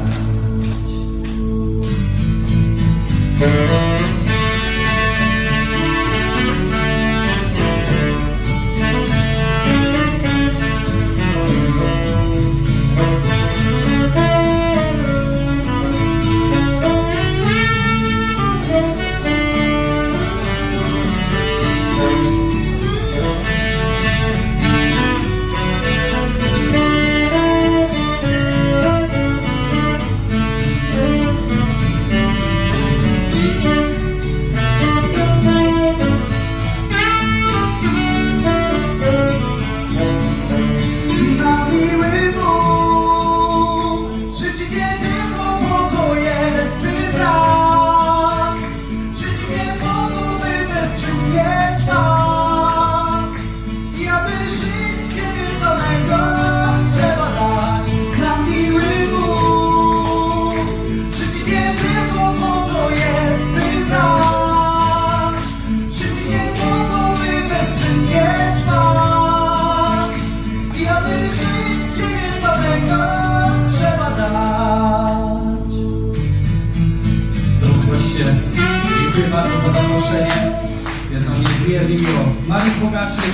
Dziękuję bardzo za zaproszenie. Jest nam niezmiernie miło. Mariusz Bogaczyk.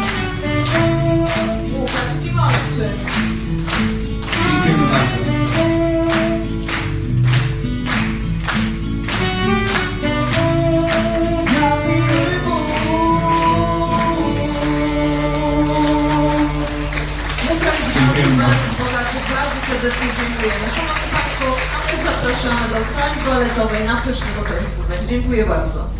Łukasz Simonczyk. Dziękujemy bardzo. Bardzo serdecznie dziękujemy. Szanowni Państwo, a my zapraszamy do sali baletowej na pyszny okres. Dziękuję bardzo.